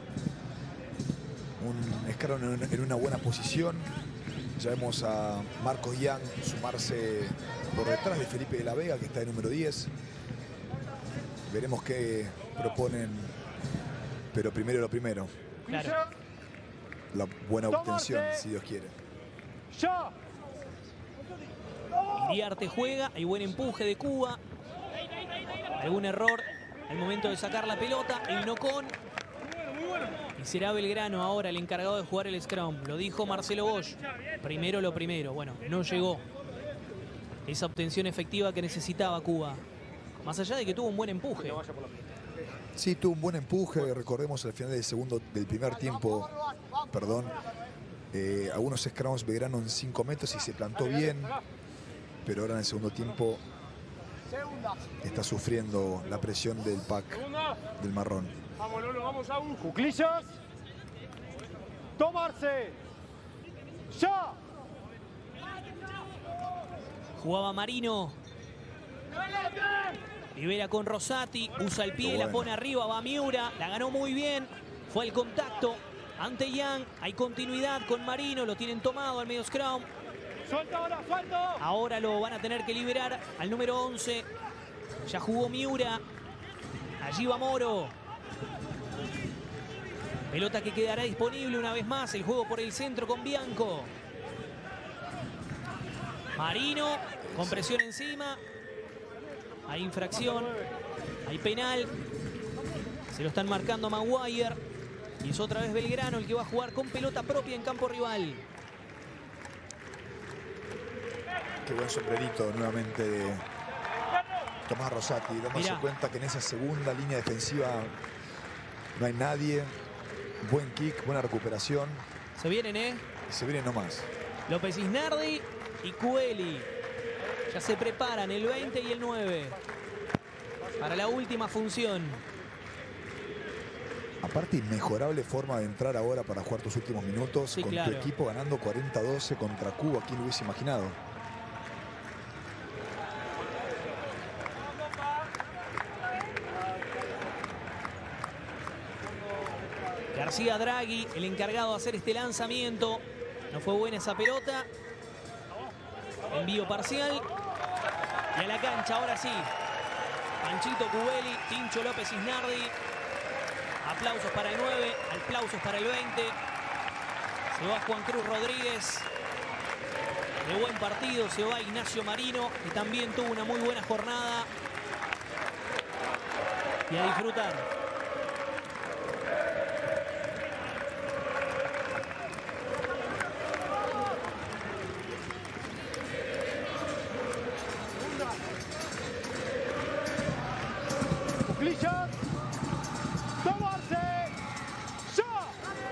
Speaker 3: Un scrum en una buena posición. Ya vemos a Marcos Young sumarse por detrás de Felipe de la Vega, que está de número 10. Veremos qué proponen, pero primero lo primero.
Speaker 1: Claro.
Speaker 3: La buena obtención, si Dios quiere.
Speaker 2: ¡Ya!
Speaker 1: Iriarte juega, hay buen empuje de Cuba. Algún error al momento de sacar la pelota. Ainocón. Y será Belgrano ahora el encargado de jugar el scrum. Lo dijo Marcelo Bosch. Primero lo primero. Bueno, no llegó esa obtención efectiva que necesitaba Cuba. Más allá de que tuvo un buen empuje.
Speaker 3: Sí, tuvo un buen empuje. Recordemos al final del primer tiempo, perdón, algunos scrums Belgrano en 5 metros y se plantó bien. Pero ahora en el segundo tiempo está sufriendo la presión del pack del marrón.
Speaker 4: Vamos, Lolo, vamos, Agus.
Speaker 2: Cuclillas. Tomarse. ¡Ya!
Speaker 1: Jugaba Marino. Libera con Rosati. Usa el pie, la pone arriba. Va Miura. La ganó muy bien. Fue el contacto ante Young. Hay continuidad con Marino. Lo tienen tomado al medio scrum.
Speaker 4: Suelta ahora, suelto.
Speaker 1: Ahora lo van a tener que liberar al número 11. Ya jugó Miura. Allí va Moro. Pelota que quedará disponible una vez más. El juego por el centro con Bianco. Marino con presión encima. Hay infracción. Hay penal. Se lo están marcando a Maguire. Y es otra vez Belgrano el que va a jugar con pelota propia en campo rival.
Speaker 3: Qué buen sombrerito nuevamente de Tomás Rosati, dándose cuenta que en esa segunda línea defensiva no hay nadie. Buen kick, buena recuperación.
Speaker 1: Se vienen,
Speaker 3: Se vienen nomás.
Speaker 1: López Isnardi y Cueli. Ya se preparan el 20 y el 9 para la última función.
Speaker 3: Aparte, inmejorable forma de entrar ahora para jugar tus últimos minutos.
Speaker 1: Sí,
Speaker 3: con
Speaker 1: claro.
Speaker 3: Tu equipo ganando 40-12 contra Cuba. ¿Quién lo hubiese imaginado?
Speaker 1: García Draghi, el encargado de hacer este lanzamiento. No fue buena esa pelota. Envío parcial. Y a la cancha, ahora sí. Panchito Cubeli, Tincho López Isnardi. Aplausos para el 9, aplausos para el 20. Se va Juan Cruz Rodríguez. De buen partido, se va Ignacio Marino, que también tuvo una muy buena jornada. Y a disfrutar.
Speaker 4: Cuclillas. Tomarse. Ya.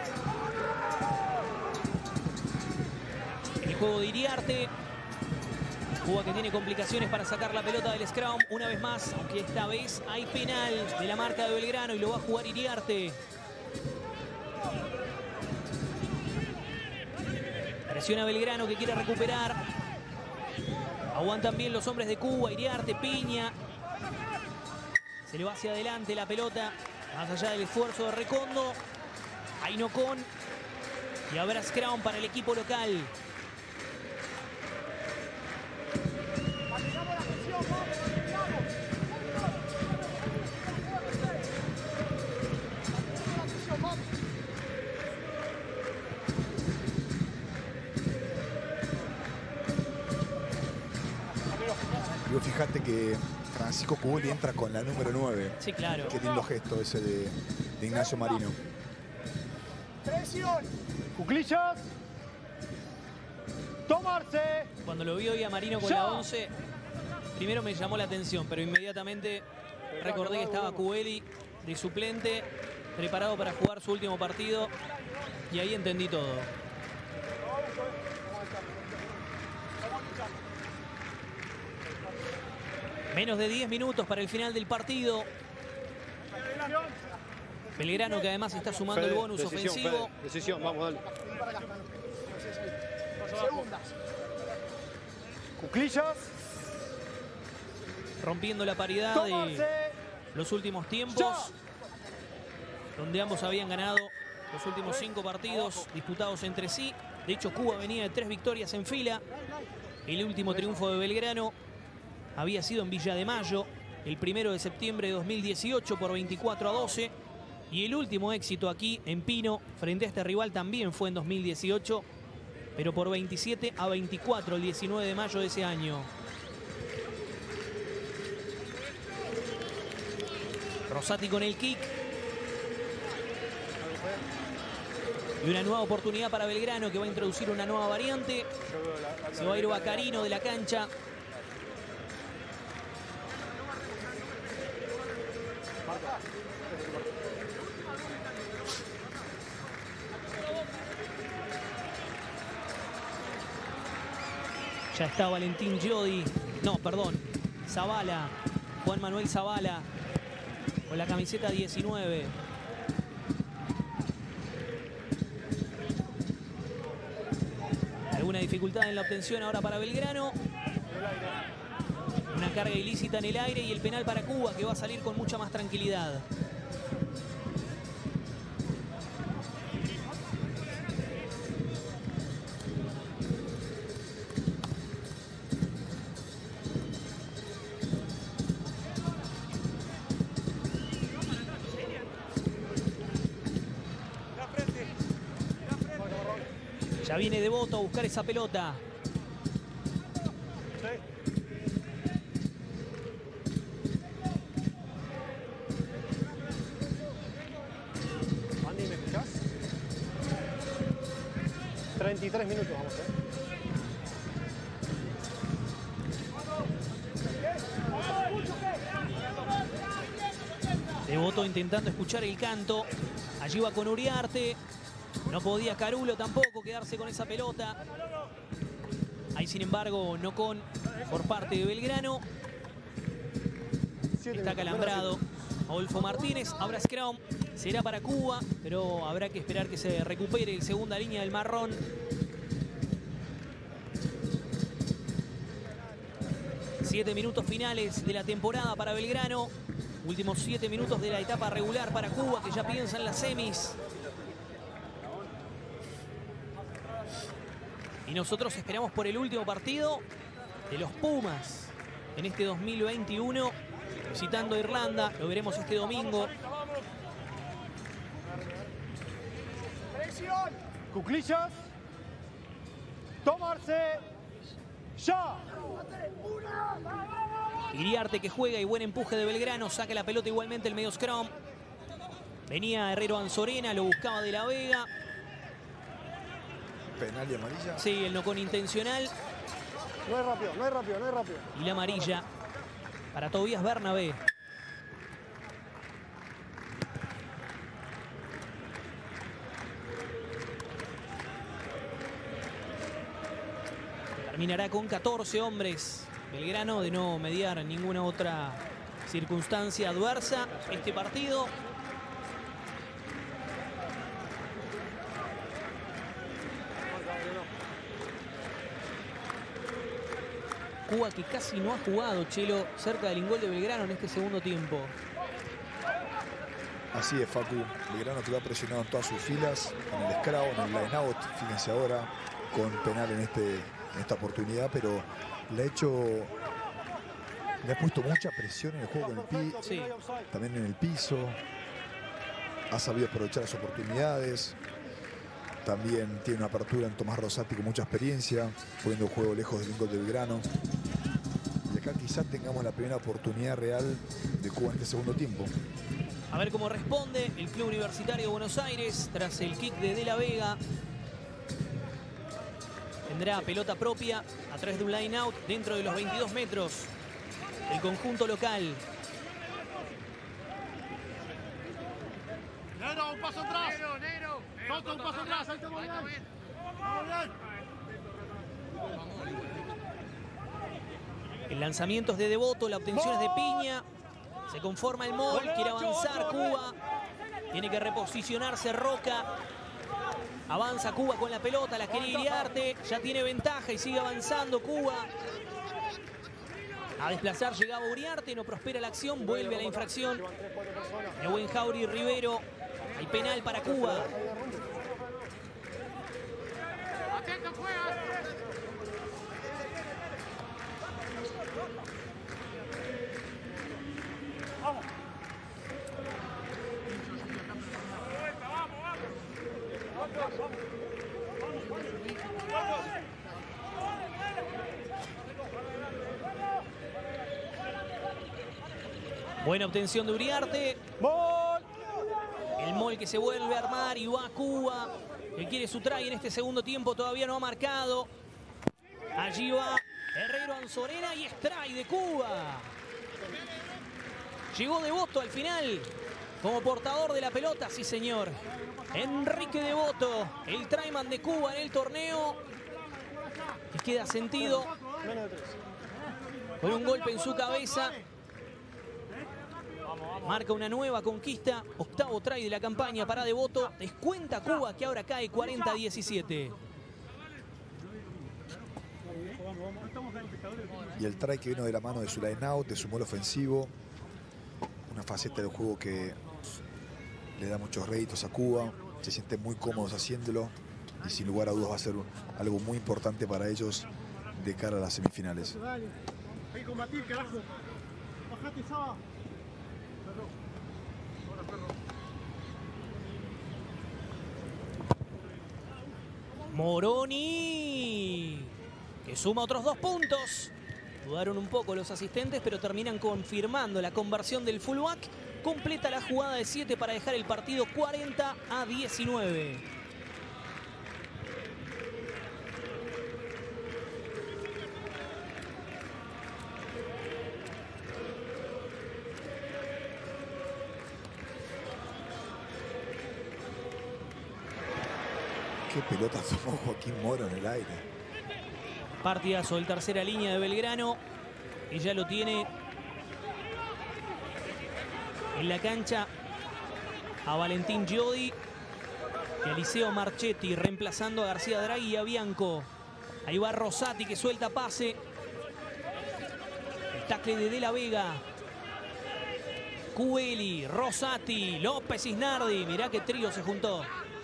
Speaker 1: El juego de Iriarte. Cuba que tiene complicaciones para sacar la pelota del scrum una vez más, aunque esta vez hay penal de la marca de Belgrano y lo va a jugar Iriarte. Presiona Belgrano que quiere recuperar. Aguantan bien los hombres de Cuba, Iriarte, Piña. Se le va hacia adelante la pelota, más allá del esfuerzo de Recondo. Ainocon. Y habrá scrum para el equipo local.
Speaker 3: Fíjate que Francisco Cuboli entra con la número 9.
Speaker 1: Sí, claro.
Speaker 3: Qué lindo gesto ese de Ignacio Marino.
Speaker 4: Presión. Cuclillas. Tomarse.
Speaker 1: Cuando lo vi hoy a Marino con la 11, primero me llamó la atención, pero inmediatamente recordé que estaba Cubeli de suplente, preparado para jugar su último partido, y ahí entendí todo. Menos de 10 minutos para el final del partido. Belgrano que además está sumando el bonus ofensivo.
Speaker 5: Decisión, vamos, dale.
Speaker 4: Segundas. Cuclillas.
Speaker 1: Rompiendo la paridad de los últimos tiempos, donde ambos habían ganado los últimos 5 partidos disputados entre sí. De hecho, Cuba venía de 3 victorias en fila. El último triunfo de Belgrano había sido en Villa de Mayo, el 1 de septiembre de 2018 por 24-12. Y el último éxito aquí en Pino, frente a este rival, también fue en 2018, pero por 27-24 el 19 de mayo de ese año. Rosati con el kick. Y una nueva oportunidad para Belgrano, que va a introducir una nueva variante. Se va a ir Bacarino de la cancha. Ya está Valentín Giodi. No, perdón. Zavala. Juan Manuel Zavala. Con la camiseta 19. Alguna dificultad en la obtención ahora para Belgrano. Una carga ilícita en el aire y el penal para Cuba, que va a salir con mucha más tranquilidad. Ya viene Devoto a buscar esa pelota.
Speaker 2: Andy, ¿me escuchás? 33 minutos vamos,
Speaker 1: Devoto intentando escuchar el canto. Allí va con Uriarte. No podía Carulo tampoco quedarse con esa pelota. Ahí, sin embargo, Nocón por parte de Belgrano. Está calambrado Adolfo Martínez. Habrá scrum. Será para Cuba, pero habrá que esperar que se recupere el segunda línea del marrón. Siete minutos finales de la temporada para Belgrano. Últimos 7 minutos de la etapa regular para Cuba, que ya piensa en las semis. Y nosotros esperamos por el último partido de los Pumas en este 2021, visitando Irlanda. Lo veremos este domingo.
Speaker 4: Cuclillas. Tomarse. Ya.
Speaker 1: Iriarte que juega y buen empuje de Belgrano. Saca la pelota igualmente el medio scrum. Venía Herrero Anzorena, lo buscaba de la Vega.
Speaker 3: Penal y amarilla.
Speaker 1: Sí, el Nocón intencional.
Speaker 2: No es rápido, no es rápido, no es rápido.
Speaker 1: Y la amarilla para Tobías Bernabé. Terminará con 14 hombres. Belgrano, de no mediar ninguna otra circunstancia adversa este partido. Cuba que casi no ha jugado, Chelo, cerca del gol de Belgrano en este segundo tiempo.
Speaker 3: Así es, Facu. Belgrano que va presionado en todas sus filas, en el scrum, en el line-out. Fíjense ahora, con penal en esta oportunidad, pero le ha puesto mucha presión en el juego con el
Speaker 1: Sí.
Speaker 3: también en el piso. Ha sabido aprovechar las oportunidades. También tiene una apertura en Tomás Rosati con mucha experiencia, poniendo el juego lejos del gol de Belgrano. Y acá quizás tengamos la primera oportunidad real de Cuba en este segundo tiempo.
Speaker 1: A ver cómo responde el Club Universitario de Buenos Aires tras el kick de la Vega. Tendrá pelota propia a través de un line out dentro de los 22 metros. El conjunto local.
Speaker 4: Negro, un paso atrás. Negro. Coco, un paso atrás. Ahí estamos bien. Vamos bien.
Speaker 1: El lanzamiento es de Devoto, la obtención es de Piña. Se conforma el mol, quiere avanzar Cuba. Tiene que reposicionarse Roca. Avanza Cuba con la pelota, la quiere Iriarte. Ya tiene ventaja y sigue avanzando Cuba. A desplazar llegaba Uriarte, no prospera la acción, vuelve a la infracción de Buenjauri y Rivero. Hay penal para Cuba. Buena obtención de Uriarte. El mol que se vuelve a armar y va a Cuba. Que quiere su try en este segundo tiempo, todavía no ha marcado. Allí va Herrero Anzorena y es try de Cuba. Llegó Devoto al final como portador de la pelota, sí señor. Enrique Devoto, el tryman de Cuba en el torneo. Y queda sentido con un golpe en su cabeza. Marca una nueva conquista, octavo try de la campaña para Devoto. Descuenta Cuba, que ahora cae 40-17.
Speaker 3: Y el try que vino de la mano de su line-out, de su mol ofensivo. Una faceta del juego que le da muchos réditos a Cuba. Se sienten muy cómodos haciéndolo. Y sin lugar a dudas va a ser algo muy importante para ellos de cara a las semifinales.
Speaker 4: Hay que combatir, carajo. Bajate, Saba.
Speaker 1: Moroni, que suma otros 2 puntos. Dudaron un poco los asistentes, pero terminan confirmando la conversión del fullback. Completa la jugada de 7 para dejar el partido 40-19.
Speaker 3: Qué pelota tomó Joaquín Moro en el aire.
Speaker 1: Partidazo del tercera línea de Belgrano. Y ya lo tiene en la cancha a Valentín Giodi y a Eliseo Marchetti, reemplazando a García Draghi y a Bianco. Ahí va Rosati, que suelta pase. El tackle de la Vega. Cubeli, Rosati, López Isnardi. Mirá qué trío se juntó.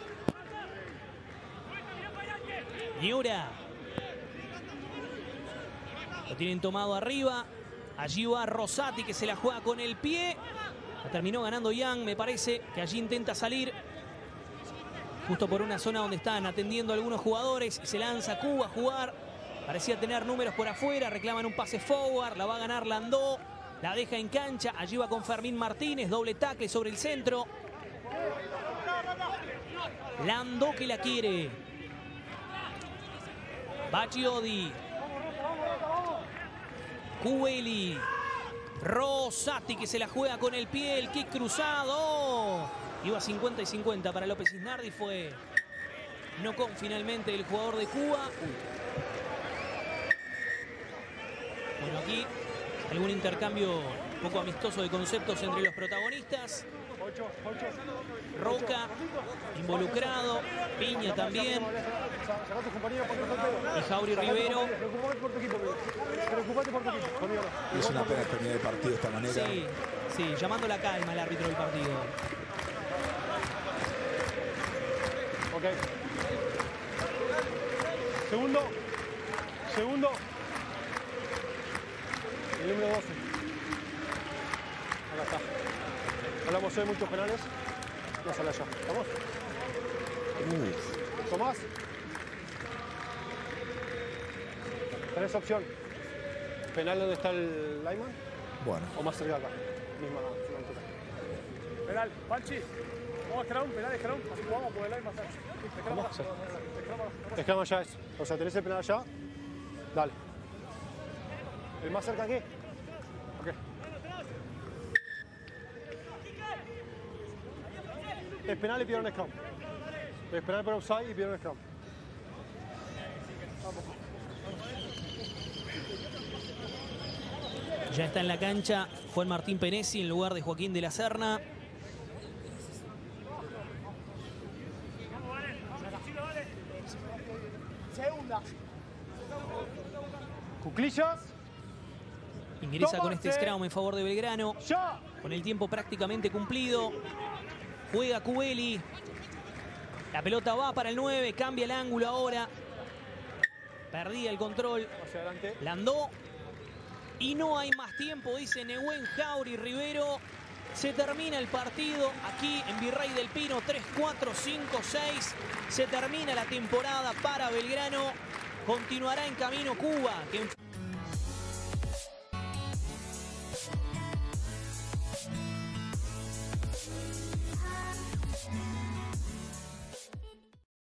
Speaker 1: Y ahora lo tienen tomado arriba. Allí va Rosati, que se la juega con el pie. La terminó ganando Young, me parece que allí intenta salir. Justo por una zona donde están atendiendo a algunos jugadores. Se lanza Cuba a jugar. Parecía tener números por afuera. Reclaman un pase forward. La va a ganar Landó. La deja en cancha. Allí va con Fermín Martínez. Doble tackle sobre el centro. Landó que la quiere. Va Giodi. Cubeli. Rosati, que se la juega con el pie. El kick cruzado. Iba 50 y 50 para López Isnardi. Fue no con finalmente el jugador de Cuba. Bueno, aquí algún intercambio un poco amistoso de conceptos entre los protagonistas. Roca involucrado, Piña también, y Jauri Rivero.
Speaker 3: Es una pena terminar el partido de esta manera.
Speaker 1: Sí, sí, llamando la calma al árbitro del partido.
Speaker 2: Ok. Segundo. El número 12. Acá está. Hablamos hoy de muchos penales. No sale allá. ¿Estamos? Tomás. ¿Tenés opción? ¿Penal donde está el lineman?
Speaker 3: Bueno.
Speaker 2: ¿O más cerca acá? Misma altura.
Speaker 6: Penal, Panchi. Vamos a Scrum, penal Scrum. Así jugamos por el lineman.
Speaker 2: ¿Cómo? Sí. Scrum allá es. O sea, ¿tenés el penal allá? Dale. ¿El más cerca aquí? Ok. Es penal y pidieron scrum. Es penal por offside y pidieron scrum.
Speaker 1: Ya está en la cancha Juan Martín Penesi en lugar de Joaquín de la Serna.
Speaker 2: Cuclillas.
Speaker 1: Ingresa con este scrum en favor de Belgrano. Con el tiempo prácticamente cumplido. Juega Cubeli. La pelota va para el 9. Cambia el ángulo ahora. Perdía el control. Landó. Y no hay más tiempo, dice Nehuen Jauri Rivero. Se termina el partido aquí en Virrey del Pino. 3, 4, 5, 6. Se termina la temporada para Belgrano. Continuará en camino Cuba, que